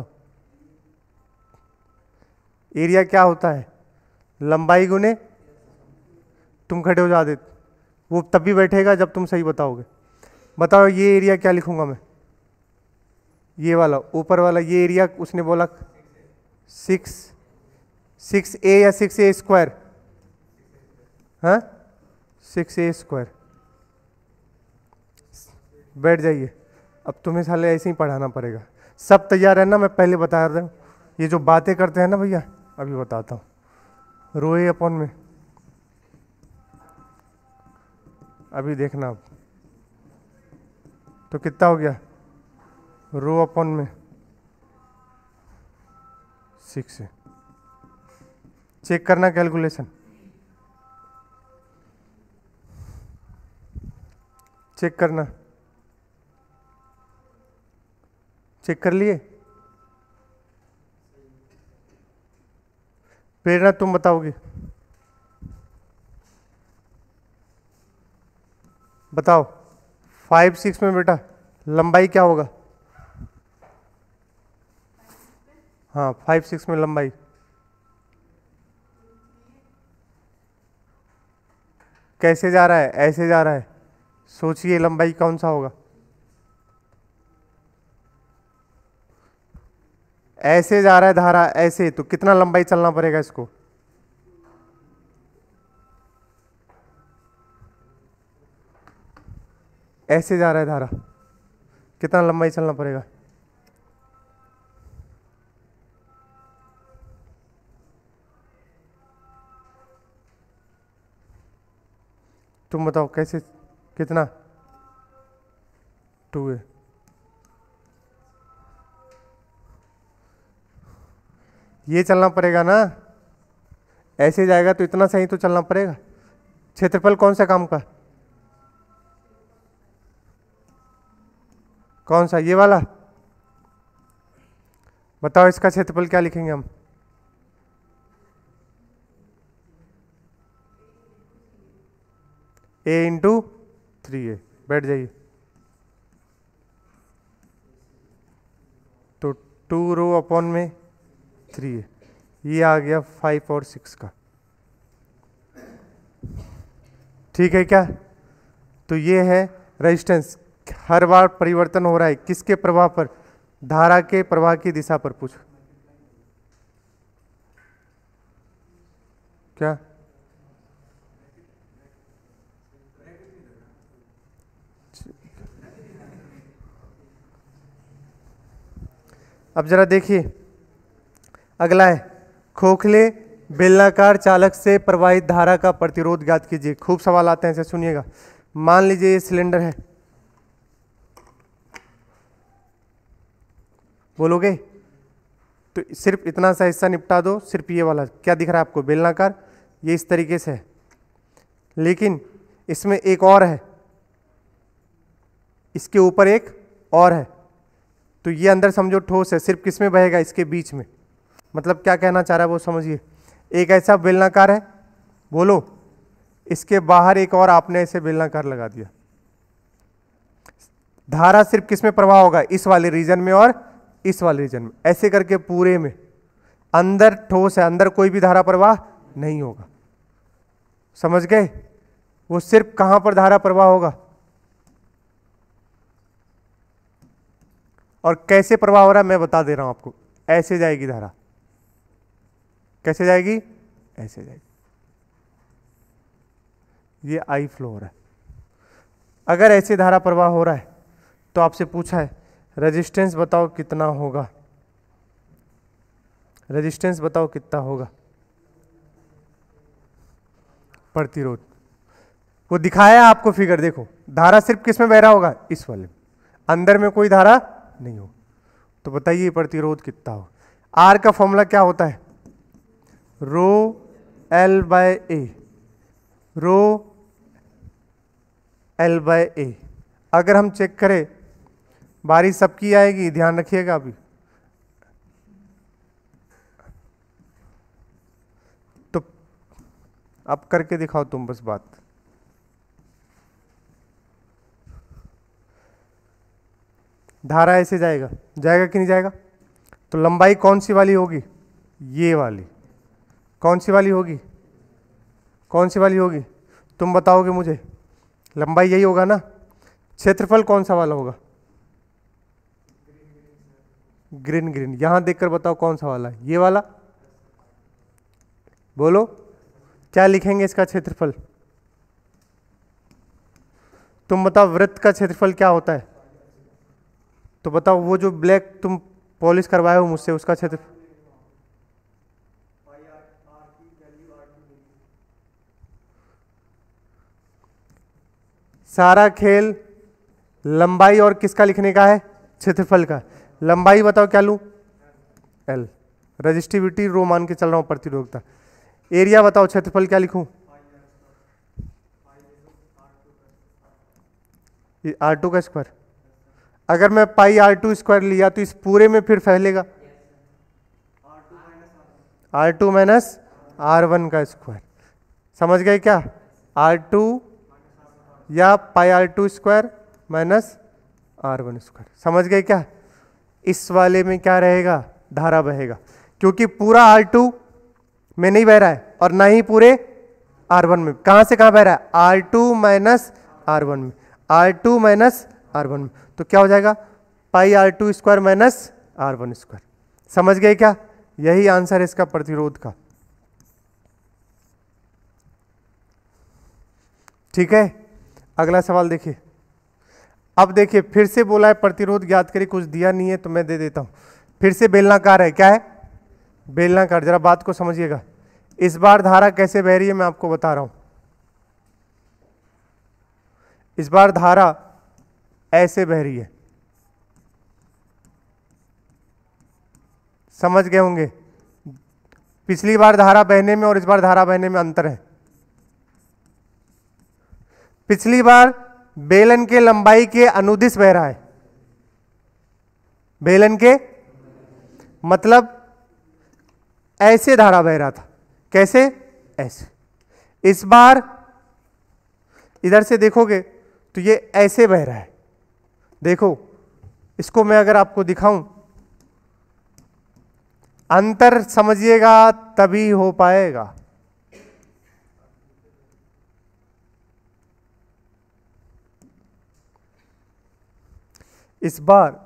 एरिया क्या होता है? लंबाई गुने, तुम खड़े हो जा दे, वो तब भी बैठेगा जब तुम सही बताओगे। बताओ ये एरिया क्या लिखूंगा मैं? ये वाला ऊपर वाला ये एरिया उसने बोला सिक्स, सिक्स ए या सिक्स ए स्क्वायर? हाँ सिक्स ए स्क्वायर। बैठ जाइए, अब तुम्हें साले ऐसे ही पढ़ाना पड़ेगा। सब तैयार है ना? मैं पहले बता रहा हूँ, ये जो बातें करते हैं ना भैया, अभी बताता हूँ। रोए अपॉन में, अभी देखना अब, तो कितना हो गया? रो अपॉन में सिक्स है। चेक करना कैलकुलेशन, चेक करना। चेक कर लिए? प्रेरणा तुम बताओगे? बताओ फाइव सिक्स में बेटा लंबाई क्या होगा? हाँ फाइव सिक्स में लंबाई कैसे जा रहा है? ऐसे जा रहा है। सोचिए लंबाई कौन सा होगा? ऐसे जा रहा है धारा, ऐसे, तो कितना लंबाई चलना पड़ेगा इसको? ऐसे जा रहा है धारा, कितना लंबाई चलना पड़ेगा? तुम बताओ कैसे, कितना? टू है। ये चलना पड़ेगा ना, ऐसे जाएगा तो इतना सही तो चलना पड़ेगा। क्षेत्रफल कौन सा काम का? कौन सा? ये वाला। बताओ इसका क्षेत्रफल क्या लिखेंगे हम? A into three A. बैठ जाइए। तो टू रो अपॉन में थ्री ए, ये आ गया फाइव और सिक्स का। ठीक है क्या? तो ये है रेजिस्टेंस। हर बार परिवर्तन हो रहा है किसके प्रभाव पर? धारा के प्रवाह की दिशा पर। पूछो क्या? अब जरा देखिए, अगला है खोखले बेलनाकार चालक से प्रवाहित धारा का प्रतिरोध ज्ञात कीजिए। खूब सवाल आते हैं, ऐसे सुनिएगा। मान लीजिए ये सिलेंडर है, बोलोगे तो सिर्फ इतना सा हिस्सा निपटा दो, सिर्फ ये वाला क्या दिख रहा है आपको, बेलनाकार, ये इस तरीके से है, लेकिन इसमें एक और है, इसके ऊपर एक और है, तो ये अंदर समझो ठोस है, सिर्फ किस में बहेगा, इसके बीच में। मतलब क्या कहना चाह रहा है वो समझिए। एक ऐसा बेलनाकार है, बोलो, इसके बाहर एक और आपने ऐसे बेलनाकार लगा दिया, धारा सिर्फ किस में प्रवाह होगा, इस वाले रीजन में और इस वाले रीजन में, ऐसे करके पूरे में। अंदर ठोस है, अंदर कोई भी धारा प्रवाह नहीं होगा, समझ गए। वो सिर्फ कहां पर धारा प्रवाह होगा और कैसे प्रवाह हो रहा है मैं बता दे रहा हूं आपको। ऐसे जाएगी धारा, कैसे जाएगी, ऐसे जाएगी, ये आई फ्लो हो रहा है। अगर ऐसे धारा प्रवाह हो रहा है तो आपसे पूछा है रेजिस्टेंस बताओ कितना होगा, रेजिस्टेंस बताओ कितना होगा, प्रतिरोध। वो दिखाया आपको फिगर, देखो धारा सिर्फ किस में बह रहा होगा, इस वाले में, अंदर में कोई धारा नहीं हो, तो बताइए प्रतिरोध कितना हो। आर का फॉर्मूला क्या होता है, rho L by A, rho L by A. अगर हम चेक करें, बारिश सबकी आएगी, ध्यान रखिएगा। अभी तो अब करके दिखाओ तुम बस बात। धारा ऐसे जाएगा, जाएगा कि नहीं जाएगा, तो लंबाई कौन सी वाली होगी, ये वाली। कौन सी वाली होगी, कौन सी वाली होगी, तुम बताओगे मुझे। लंबाई यही होगा ना। क्षेत्रफल कौन सा वाला होगा, ग्रीन ग्रीन। यहां देखकर बताओ कौन सा वाला है, ये वाला। बोलो क्या लिखेंगे इसका क्षेत्रफल, तुम बताओ। वृत्त का क्षेत्रफल क्या होता है, तो बताओ। वो जो ब्लैक तुम पॉलिश करवाए हो मुझसे, उसका क्षेत्रफल। सारा खेल लंबाई और किसका लिखने का है, क्षेत्रफल का। लंबाई बताओ क्या लूं, एल। रजिस्टिविटी रो मान के चल रहा हूं, प्रतिरोधकता। एरिया बताओ, क्षेत्रफल क्या लिखूं, आर टू का स्क्वायर। अगर मैं पाई आर टू स्क्वायर लिया तो इस पूरे में फिर फैलेगा R two minus R one का स्क्वायर। समझ गए क्या, आर टू या pi R two square minus R one square. समझ गए क्या। इस वाले में क्या रहेगा, धारा बहेगा, क्योंकि पूरा आर टू में नहीं बह रहा है और ना ही पूरे आर वन में। कहां से कहां बह रहा है, R two minus R one में, are two minus R one में। तो क्या हो जाएगा, pi R two square minus R one square. समझ गए क्या, यही आंसर है इसका प्रतिरोध का। ठीक है, अगला सवाल देखिए। अब देखिए फिर से बोला है प्रतिरोध ज्ञात करिए, कुछ दिया नहीं है तो मैं दे देता हूं। फिर से बेलनाकार है, क्या है, बेलनाकार। जरा बात को समझिएगा। इस बार धारा कैसे बह रही है मैं आपको बता रहा हूं। इस बार धारा ऐसे बह रही है, समझ गए होंगे। पिछली बार धारा बहने में और इस बार धारा बहने में अंतर है। पिछली बार बेलन के लंबाई के अनुदिश बह रहा है, बेलन के मतलब ऐसे धारा बह रहा था, कैसे, ऐसे। इस बार इधर से देखोगे तो ये ऐसे बह रहा है। देखो इसको मैं अगर आपको दिखाऊं, अंतर समझिएगा तभी हो पाएगा। इस बार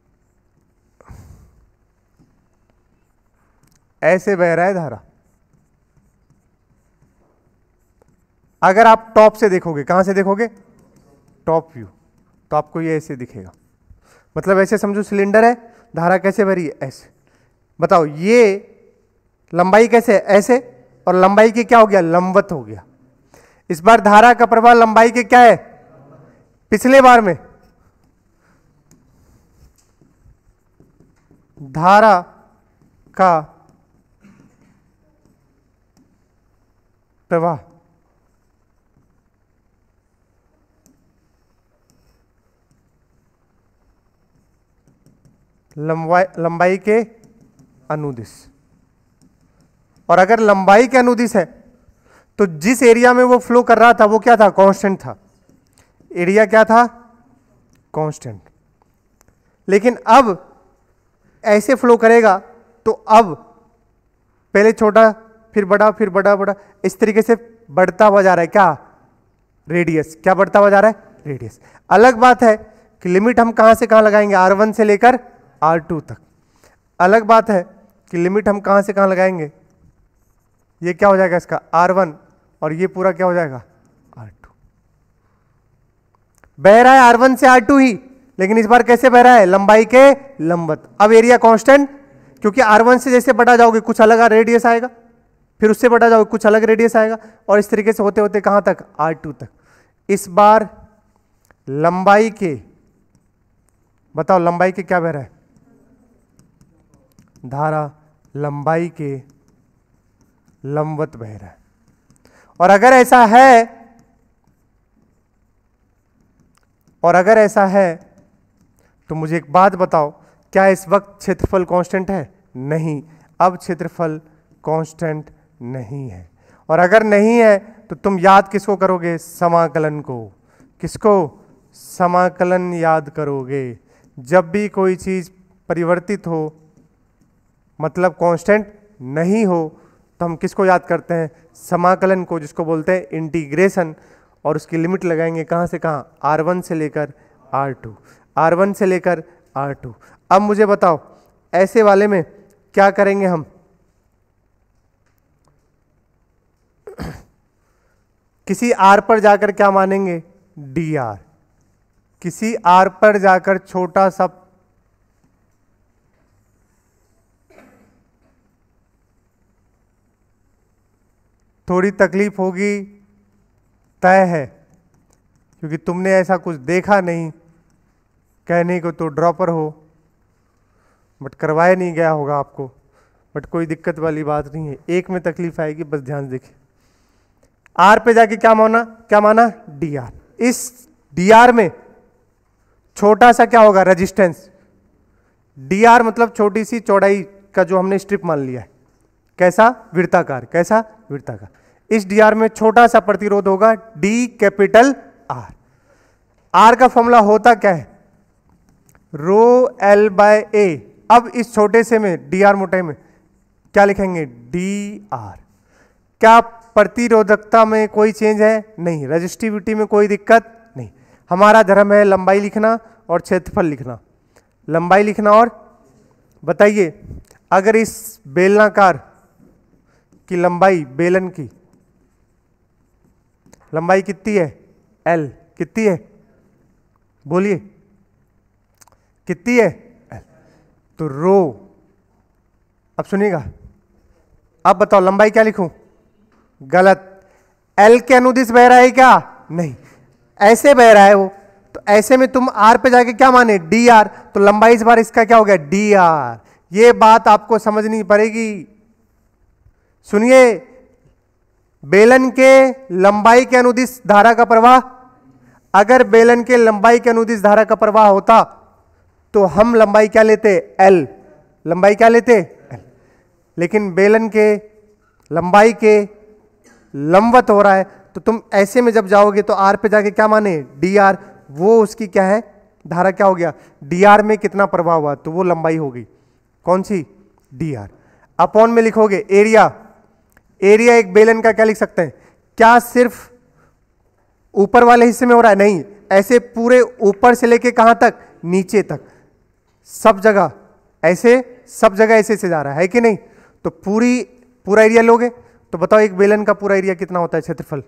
ऐसे बह रहा है धारा। अगर आप टॉप से देखोगे, कहां से देखोगे, टॉप व्यू, तो आपको ये ऐसे दिखेगा। मतलब ऐसे समझो सिलेंडर है धारा कैसे बह रही है, ऐसे। बताओ ये लंबाई कैसे है, ऐसे, और लंबाई के क्या हो गया, लंबवत हो गया। इस बार धारा का प्रवाह लंबाई के क्या है, पिछले बार में धारा का प्रवाह लंबाई लंबाई के अनुदिश, और अगर लंबाई के अनुदिश है तो जिस एरिया में वो फ्लो कर रहा था वो क्या था, कांस्टेंट था। एरिया क्या था, कांस्टेंट। लेकिन अब ऐसे फ्लो करेगा तो अब पहले छोटा फिर बड़ा फिर बड़ा बड़ा इस तरीके से बढ़ता हुआ जा रहा है, क्या, रेडियस। क्या बढ़ता हुआ जा रहा है, रेडियस। अलग बात है कि लिमिट हम कहां से कहां लगाएंगे, आर वन से लेकर आर टू तक। अलग बात है कि लिमिट हम कहां से कहां लगाएंगे, ये क्या हो जाएगा इसका आर वन, और ये पूरा क्या हो जाएगा आर टू। बह रहा है आर वन से आर टू ही, लेकिन इस बार कैसे बह रहा है, लंबाई के लंबवत। अब एरिया कांस्टेंट, क्योंकि आर वन से जैसे बढ़ा जाओगे कुछ अलग रेडियस आएगा, फिर उससे बढ़ा जाओगे कुछ अलग रेडियस आएगा, और इस तरीके से होते होते कहां तक, आर टू तक। इस बार लंबाई के, बताओ लंबाई के क्या बह रहा है, धारा लंबाई के लंबवत बह रहा है। और अगर ऐसा है, और अगर ऐसा है तो मुझे एक बात बताओ, क्या इस वक्त क्षेत्रफल कांस्टेंट है, नहीं। अब क्षेत्रफल कांस्टेंट नहीं है, और अगर नहीं है तो तुम याद किसको करोगे, समाकलन को। किसको, समाकलन याद करोगे। जब भी कोई चीज परिवर्तित हो, मतलब कांस्टेंट नहीं हो, तो हम किसको याद करते हैं, समाकलन को, जिसको बोलते हैं इंटीग्रेशन। और उसकी लिमिट लगाएंगे कहां से कहां, आर वन से लेकर आर टू, आर वन से लेकर आर टू। अब मुझे बताओ ऐसे वाले में क्या करेंगे हम, किसी आर पर जाकर क्या मानेंगे, डी आर। किसी आर पर जाकर छोटा सा थोड़ी तकलीफ होगी, तय है, क्योंकि तुमने ऐसा कुछ देखा नहीं, कहने को तो ड्रॉपर हो, बट करवाया नहीं गया होगा आपको। बट कोई दिक्कत वाली बात नहीं है, एक में तकलीफ आएगी, बस ध्यान देखिए। आर पे जाके क्या माना, क्या माना, डी आर। इस डी आर में छोटा सा क्या होगा, रेजिस्टेंस। डी आर मतलब छोटी सी चौड़ाई का जो हमने स्ट्रिप मान लिया है, कैसा, वृत्ताकार। कैसा, वृत्ताकार। इस डी आर में छोटा सा प्रतिरोध होगा, डी कैपिटल आर। आर का फॉर्मूला होता क्या है, रो एल बाय ए। अब इस छोटे से में डी आर मोटाई में क्या लिखेंगे, डी आर। क्या प्रतिरोधकता में कोई चेंज है, नहीं। रेजिस्टिविटी में कोई दिक्कत नहीं। हमारा धर्म है लंबाई लिखना और क्षेत्रफल लिखना। लंबाई लिखना, और बताइए अगर इस बेलनाकार की लंबाई, बेलन की लंबाई कितनी है, एल। कितनी है, बोलिए कितनी है, एल। तो रो, अब सुनिएगा, अब बताओ लंबाई क्या लिखूं, गलत। एल के अनुदिश बह रहा है क्या, नहीं, ऐसे बह रहा है वो। तो ऐसे में तुम आर पे जाके क्या माने, डी आर। तो लंबाई इस बार इसका क्या हो गया, डी आर। ये बात आपको समझनी पड़ेगी। सुनिए, बेलन के लंबाई के अनुदिश धारा का प्रवाह, अगर बेलन के लंबाई के अनुदिश धारा का प्रवाह होता तो हम लंबाई क्या लेते, एल। लंबाई क्या लेते, एल। लेकिन बेलन के लंबाई के लंबवत हो रहा है, तो तुम ऐसे में जब जाओगे तो आर पे जाके क्या माने, डी आर। वो उसकी क्या है, धारा क्या हो गया, डी आर में कितना प्रभाव हुआ, तो वो लंबाई हो गई, कौन सी, डी आर। अपॉन में लिखोगे एरिया। एरिया एक बेलन का क्या लिख सकते हैं, क्या सिर्फ ऊपर वाले हिस्से में हो रहा है, नहीं, ऐसे पूरे ऊपर से लेके कहां तक, नीचे तक, सब जगह ऐसे, सब जगह ऐसे से जा रहा है कि नहीं। तो पूरी पूरा एरिया लोगे तो बताओ एक बेलन का पूरा एरिया कितना होता है, क्षेत्रफल।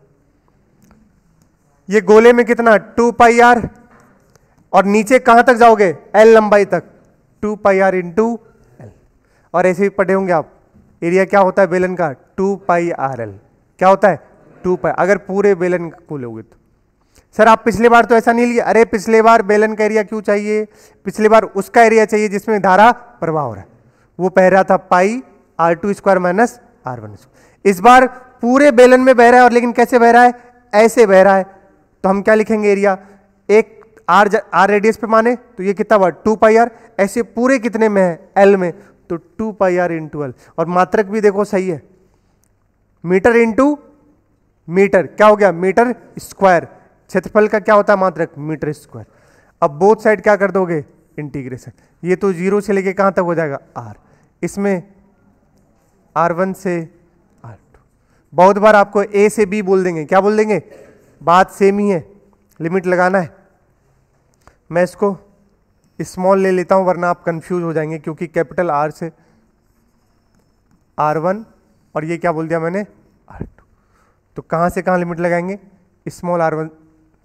ये गोले में कितना, टू पाई आर। और नीचे कहां तक जाओगे, एल लंबाई तक, two pi are into L. और ऐसे ही पढ़े होंगे आप, एरिया क्या होता है बेलन का, टू पाई आर एल। क्या होता है, टू पाई, अगर पूरे बेलन को लोगे तो। सर आप पिछले बार तो ऐसा नहीं लिए, अरे पिछले बार बेलन का एरिया क्यों चाहिए, पिछले बार उसका एरिया चाहिए जिसमें धारा प्रवाह हो रहा है, वो बह रहा था pi R two square minus R one. इस बार पूरे बेलन में बह रहा है, और लेकिन कैसे बह रहा है, ऐसे बह रहा है, तो हम क्या लिखेंगे एरिया, एक आर आर रेडियस पे माने तो ये कितना हुआ टू पाई आर, ऐसे पूरे कितने में है एल में, तो two pi are into L. और मात्रक भी देखो सही है, मीटर इंटू मीटर, क्या हो गया मीटर स्क्वायर, क्षेत्रफल का क्या होता है मात्रक मीटर स्क्वायर। अब बोथ साइड क्या कर दोगे इंटीग्रेशन, ये तो जीरो से लेके कहां तक हो जाएगा आर, इसमें आर वन से आर टू। बहुत बार आपको ए से बी बोल देंगे, क्या बोल देंगे, बात सेम ही है, लिमिट लगाना है। मैं इसको स्मॉल ले लेता हूं वरना आप कंफ्यूज हो जाएंगे, क्योंकि कैपिटल आर से आर वन और ये क्या बोल दिया मैंने आर टू, तो कहां से कहां लिमिट लगाएंगे, small R one,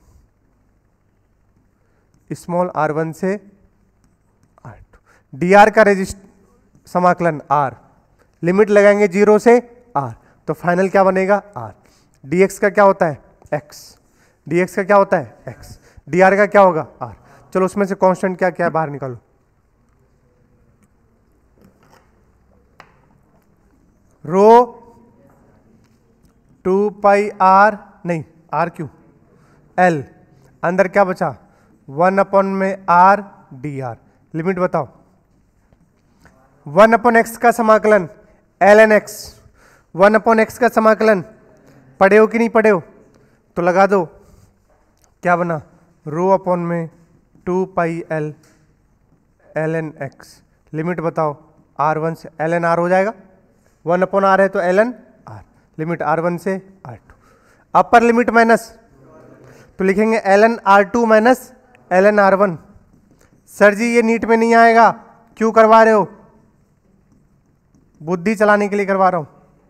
small R one से आर टू। डी आर का रेजिस्ट समाकलन आर, लिमिट लगाएंगे जीरो से आर, तो फाइनल क्या बनेगा आर। डी एक्स का क्या होता है एक्स, डी एक्स का क्या होता है एक्स, डी आर का क्या होगा आर। चलो उसमें से कांस्टेंट क्या क्या है बाहर निकालो, रो टू पाई आर, नहीं आर क्यू एल, अंदर क्या बचा वन अपॉन में आर डी आर। लिमिट बताओ, वन अपॉन एक्स का समाकलन L N X, one upon X का समाकलन पढ़े हो कि नहीं पढ़े हो, तो लगा दो, क्या बना रो अपॉन में two pi L L N X. Limit बताओ आर वन से एल एन आर हो जाएगा, वन अपॉन आर है तो L N R, limit R one से R two, upper limit minus, तो लिखेंगे L N R two minus L N R one. Sir ji ये नीट में नहीं आएगा, क्यों करवा रहे हो, बुद्धि चलाने के लिए करवा रहा हूं।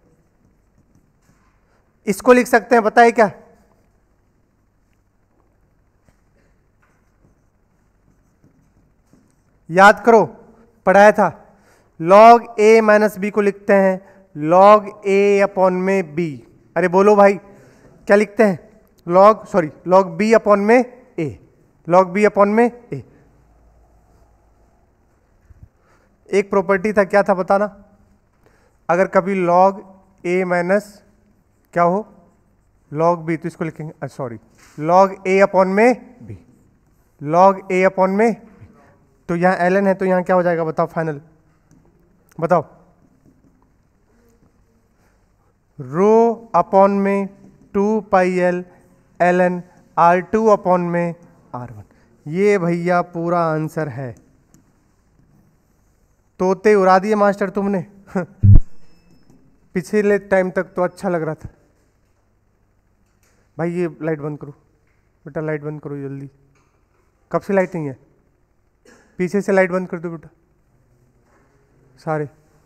इसको लिख सकते हैं, बताइए क्या, याद करो पढ़ाया था, लॉग ए माइनस बी को लिखते हैं लॉग ए अपॉन में बी। अरे बोलो भाई क्या लिखते हैं, log sorry log B upon में ए, लॉग बी अपॉन में ए। एक प्रॉपर्टी था, क्या था बताना, अगर कभी लॉग ए माइनस क्या हो लॉग बी, तो इसको लिखेंगे सॉरी लॉग ए अपॉन में बी, लॉग ए अपॉन में बी, तो यहां एल एन है तो यहां क्या हो जाएगा बताओ फाइनल, बताओ रो अपॉन में two pi L L N R two upon में आर वन। ये भैया पूरा आंसर है, तोते उड़ा दिए मास्टर तुमने पिछले टाइम तक तो अच्छा लग रहा था। भाई ये लाइट बंद करो बेटा, लाइट बंद करो जल्दी, कब से लाइट नहीं है, पीछे से लाइट बंद कर दो बेटा सारे।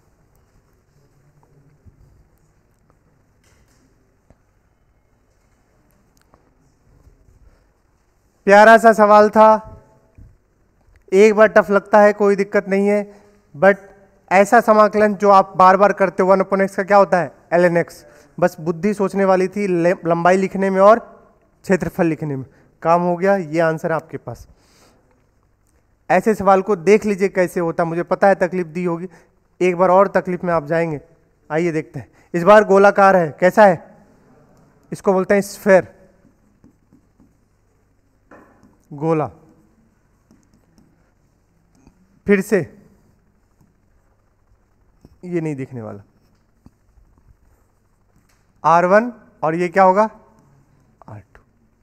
प्यारा सा सवाल था, एक बार टफ लगता है कोई दिक्कत नहीं है, बट ऐसा समाकलन जो आप बार बार करते हो, वन अपॉन एक्स का क्या होता है एल एन एक्स, बस बुद्धि सोचने वाली थी, लंबाई लिखने में और क्षेत्रफल लिखने में, काम हो गया, ये आंसर है आपके पास। ऐसे सवाल को देख लीजिए कैसे होता, मुझे पता है तकलीफ दी होगी, एक बार और तकलीफ में आप जाएंगे। आइए देखते हैं, इस बार गोलाकार है, कैसा है, इसको बोलते हैं स्फेयर, गोला। फिर से ये नहीं दिखने वाला, आर वन और ये क्या होगा आर टू।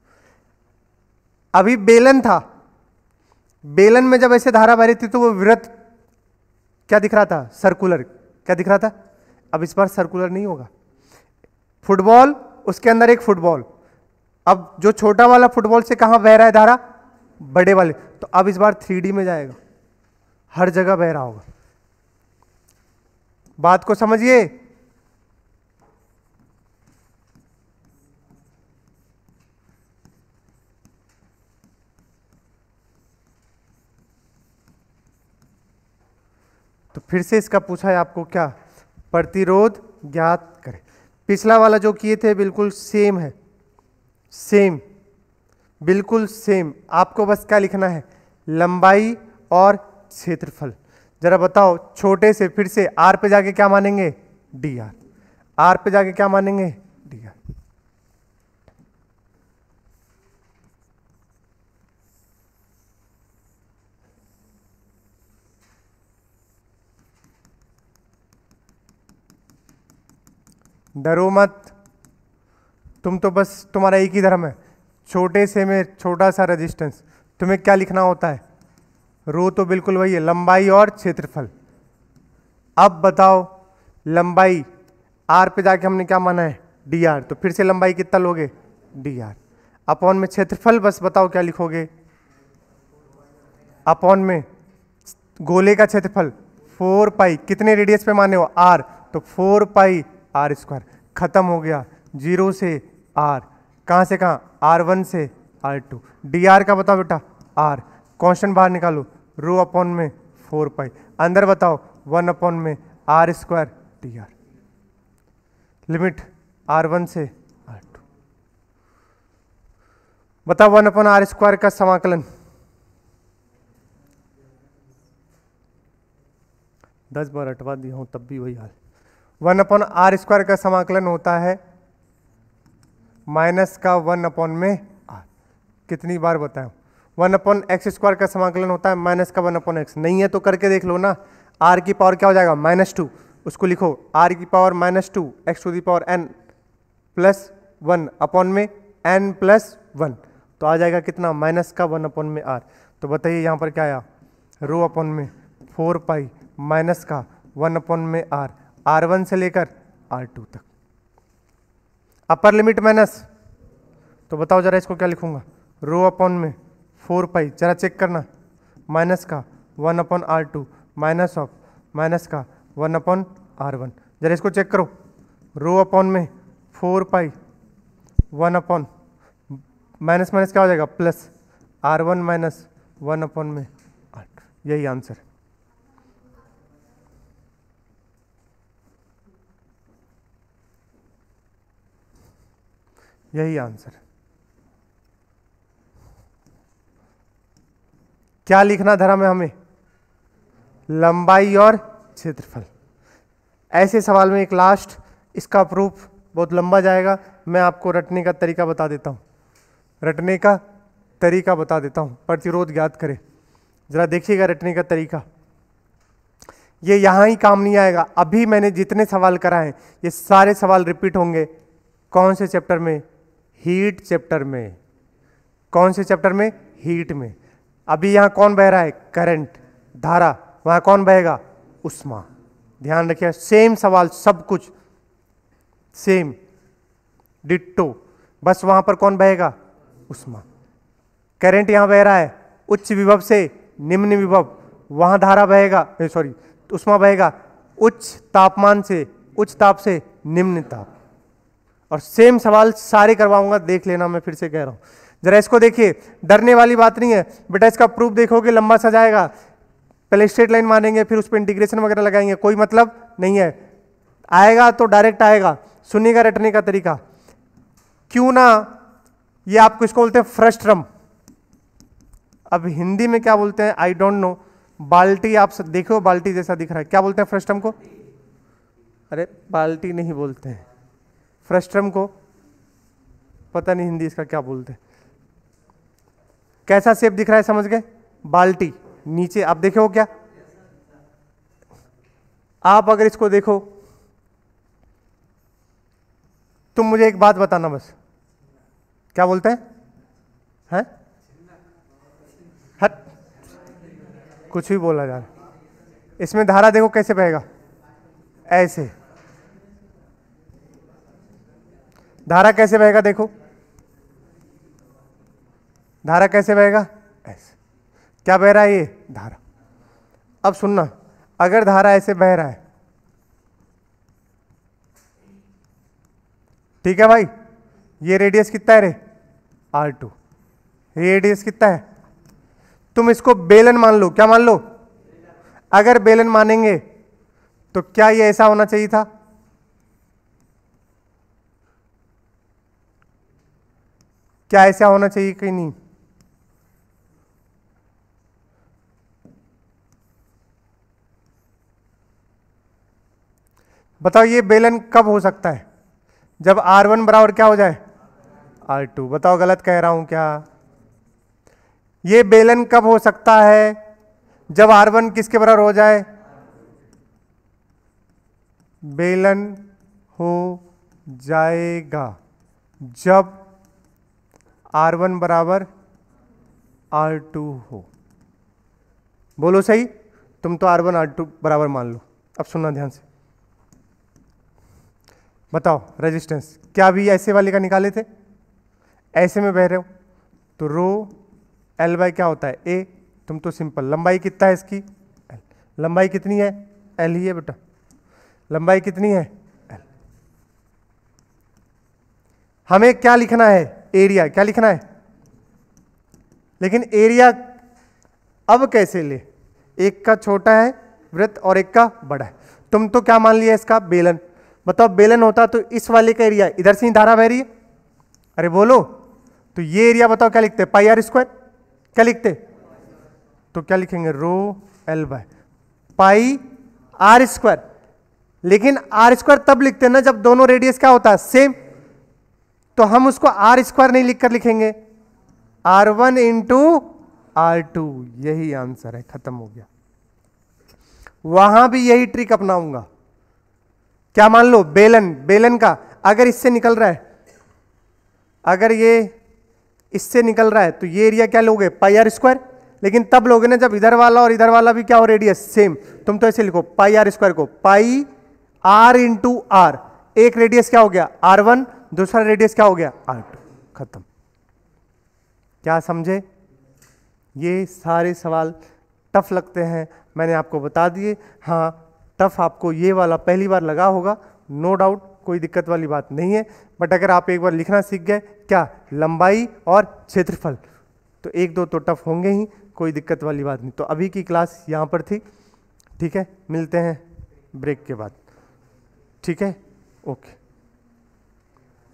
अभी बेलन था, बेलन में जब ऐसे धारा बह रही थी तो वो वृत्त क्या दिख रहा था, सर्कुलर, क्या दिख रहा था, अब इस बार सर्कुलर नहीं होगा। फुटबॉल, उसके अंदर एक फुटबॉल, अब जो छोटा वाला फुटबॉल से कहां बह रहा है धारा, बड़े वाले, तो अब इस बार थ्री डी में जाएगा, हर जगह बह रहा होगा। बात को समझिए, तो फिर से इसका पूछा है आपको क्या, प्रतिरोध ज्ञात करें। पिछला वाला जो किए थे बिल्कुल सेम है, सेम बिल्कुल सेम। आपको बस क्या लिखना है, लंबाई और क्षेत्रफल। जरा बताओ छोटे से, फिर से आर पे जाके क्या मानेंगे, डी आर। आर पे जाके क्या मानेंगे, डी आर। डरो मत, तुम तो बस, तुम्हारा एक ही धर्म है, छोटे से में छोटा सा रेजिस्टेंस। तुम्हें क्या लिखना होता है, रो तो बिल्कुल वही है, लंबाई और क्षेत्रफल। अब बताओ लंबाई, आर पे जाके हमने क्या माना है, डी आर, तो फिर से लंबाई कितना लोगे, डी आर। अपॉन में क्षेत्रफल, बस बताओ क्या लिखोगे, अपॉन में गोले का क्षेत्रफल फोर पाई, कितने रेडियस पे माने हो, आर, तो फोर पाई आर स्क्वायर। खत्म हो गया, जीरो से आर, कहां से कहां, आर वन से आर टू। डी आर का बताओ बेटा, आर, कांस्टेंट बाहर निकालो, रो अपॉन में फोर पाई, अंदर बताओ वन अपॉन में R square D R. Limit R one से आर टू। बताओ वन अपॉन आर स्क्वायर का समाकलन, दस बार हटवा दिया हूं तब भी वही हाल। वन अपॉन आर स्क्वायर का समाकलन होता है माइनस का वन अपॉन में आर। कितनी बार बताया, वन अपॉन एक्स स्क्वायर का समाकलन होता है माइनस का वन अपॉन एक्स। नहीं है तो करके देख लो ना, आर की पावर क्या हो जाएगा, माइनस टू, उसको लिखो आर की power minus two x to the power n plus one upon में एन प्लस वन, तो आ जाएगा कितना, माइनस का वन अपॉन में आर। तो बताइए यहाँ पर क्या आया, रो अपॉन में फोर पाई माइनस का वन अपॉन में आर, आर वन से लेकर आर टू तक। अपर लिमिट माइनस, तो बताओ जरा इसको क्या लिखूंगा, रो अपॉन में फोर पाई, जरा चेक करना, माइनस का one upon are two minus of minus का वन अपॉन आर वन। जरा इसको चेक करो, रो अपॉन में four pi one upon minus minus क्या हो जाएगा, plus r one minus one upon में आर टू। यही आंसर। यही आंसर। क्या लिखना धरा में हमें, लंबाई और क्षेत्रफल। ऐसे सवाल में एक लास्ट, इसका प्रूफ बहुत लंबा जाएगा, मैं आपको रटने का तरीका बता देता हूं, रटने का तरीका बता देता हूं, प्रतिरोध ज्ञात करें। जरा देखिएगा रटने का तरीका, ये यहां ही काम नहीं आएगा। अभी मैंने जितने सवाल कराए ये सारे सवाल रिपीट होंगे। कौन से चैप्टर में, हीट चैप्टर में। कौन से चैप्टर में, हीट में। अभी यहां कौन बह रहा है, करंट, धारा, वहां कौन बहेगा, उष्मा। ध्यान रखिए, सेम सवाल, सब कुछ सेम डिट्टो, बस वहां पर कौन बहेगा, उष्मा। करंट यहां बह रहा है उच्च विभव से निम्न विभव, वहां धारा बहेगा, सॉरी उष्मा बहेगा उच्च तापमान से उच्च ताप से निम्न ताप। और सेम सवाल सारे करवाऊंगा, देख लेना, मैं फिर से कह रहा हूं। जरा इसको देखिए, डरने वाली बात नहीं है बेटा, इसका प्रूफ देखोगे लंबा सा जाएगा, पहले स्ट्रेट लाइन मानेंगे फिर उस पर इंटीग्रेशन वगैरह लगाएंगे, कोई मतलब नहीं है। आएगा तो डायरेक्ट आएगा। सुनिएगा रटने का तरीका, क्यों ना ये आपको इसको बोलते हैं फ्रस्ट्रम, अब हिंदी में क्या बोलते हैं आई डोंट नो। बाल्टी, आप सब देखो बाल्टी जैसा दिख रहा है, क्या बोलते हैं फ्रस्ट्रम को, अरे बाल्टी नहीं बोलते हैं, फ्रस्ट्रम को पता नहीं हिंदी इसका क्या बोलते हैं। कैसा शेप दिख रहा है, समझ गए, बाल्टी, नीचे आप देखो क्या, आप अगर इसको देखो, तुम मुझे एक बात बताना बस, क्या बोलते हैं, हैं, हट, कुछ भी बोला जा रहा। इसमें धारा देखो कैसे बहेगा, ऐसे धारा कैसे बहेगा, देखो धारा कैसे बहेगा, ऐसे। क्या बह रहा है ये, धारा। अब सुनना, अगर धारा ऐसे बह रहा है, ठीक है भाई, ये रेडियस कितना है रे, आर टू, रेडियस कितना है, तुम इसको बेलन मान लो, क्या मान लो, अगर बेलन मानेंगे तो क्या ये ऐसा होना चाहिए था? क्या ऐसा होना चाहिए कि नहीं? बताओ ये बेलन कब हो सकता है? जब आर वन बराबर क्या हो जाए? R two. बताओ गलत कह रहा हूं क्या? ये बेलन कब हो सकता है? जब आर वन किसके बराबर हो जाए? बेलन हो जाएगा जब आर वन बराबर आर टू हो। बोलो सही। तुम तो आर वन आर टू बराबर मान लो। अब सुनना ध्यान से। बताओ रेजिस्टेंस क्या भी ऐसे वाले का निकाले थे? ऐसे में बह रहे हो तो रो एल बाई क्या होता है? ए। तुम तो सिंपल। लंबाई कितना है इसकी? एल। लंबाई कितनी है? एल ही है बेटा। लंबाई कितनी है? एल। हमें क्या लिखना है? एरिया। क्या लिखना है? लेकिन एरिया अब कैसे ले? एक का छोटा है वृत्त और एक का बड़ा है। तुम तो क्या मान लिया इसका? बेलन। बताओ बेलन होता तो इस वाले का एरिया इधर से ही धारा बह रही है। अरे बोलो। तो ये एरिया बताओ क्या लिखते? Pi r square. क्या लिखते? तो क्या लिखेंगे? Rho L by pi r square. लेकिन आर स्क्वायर तब लिखते हैं ना जब दोनों रेडियस क्या होता है? सेम। तो हम उसको आर स्क्वायर नहीं लिखकर लिखेंगे, r one into r two. यही आंसर है, खत्म हो गया। वहां भी यही ट्रिक अपनाऊंगा। क्या मान लो? बेलन। बेलन का अगर इससे निकल रहा है, अगर ये इससे निकल रहा है तो ये एरिया क्या लोगे? Pi r square. लेकिन तब लोगे ना जब इधर वाला और इधर वाला भी क्या हो? Radius same. तुम तो ऐसे लिखो पाई आर स्क्वायर को पाई आर इंटू आर। एक रेडियस क्या हो गया? Are one. दूसरा रेडियस क्या हो गया? R two. खत्म। क्या समझे? ये सारे सवाल टफ लगते हैं, मैंने आपको बता दिए। हाँ टफ आपको ये वाला पहली बार लगा होगा, नो डाउट, कोई दिक्कत वाली बात नहीं है। बट अगर आप एक बार लिखना सीख गए क्या? लंबाई और क्षेत्रफल, तो एक दो तो टफ होंगे ही, कोई दिक्कत वाली बात नहीं। तो अभी की क्लास यहाँ पर थी। ठीक है, मिलते हैं ब्रेक के बाद। ठीक है, ओके।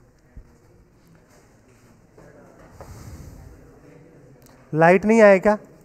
लाइट नहीं आया क्या?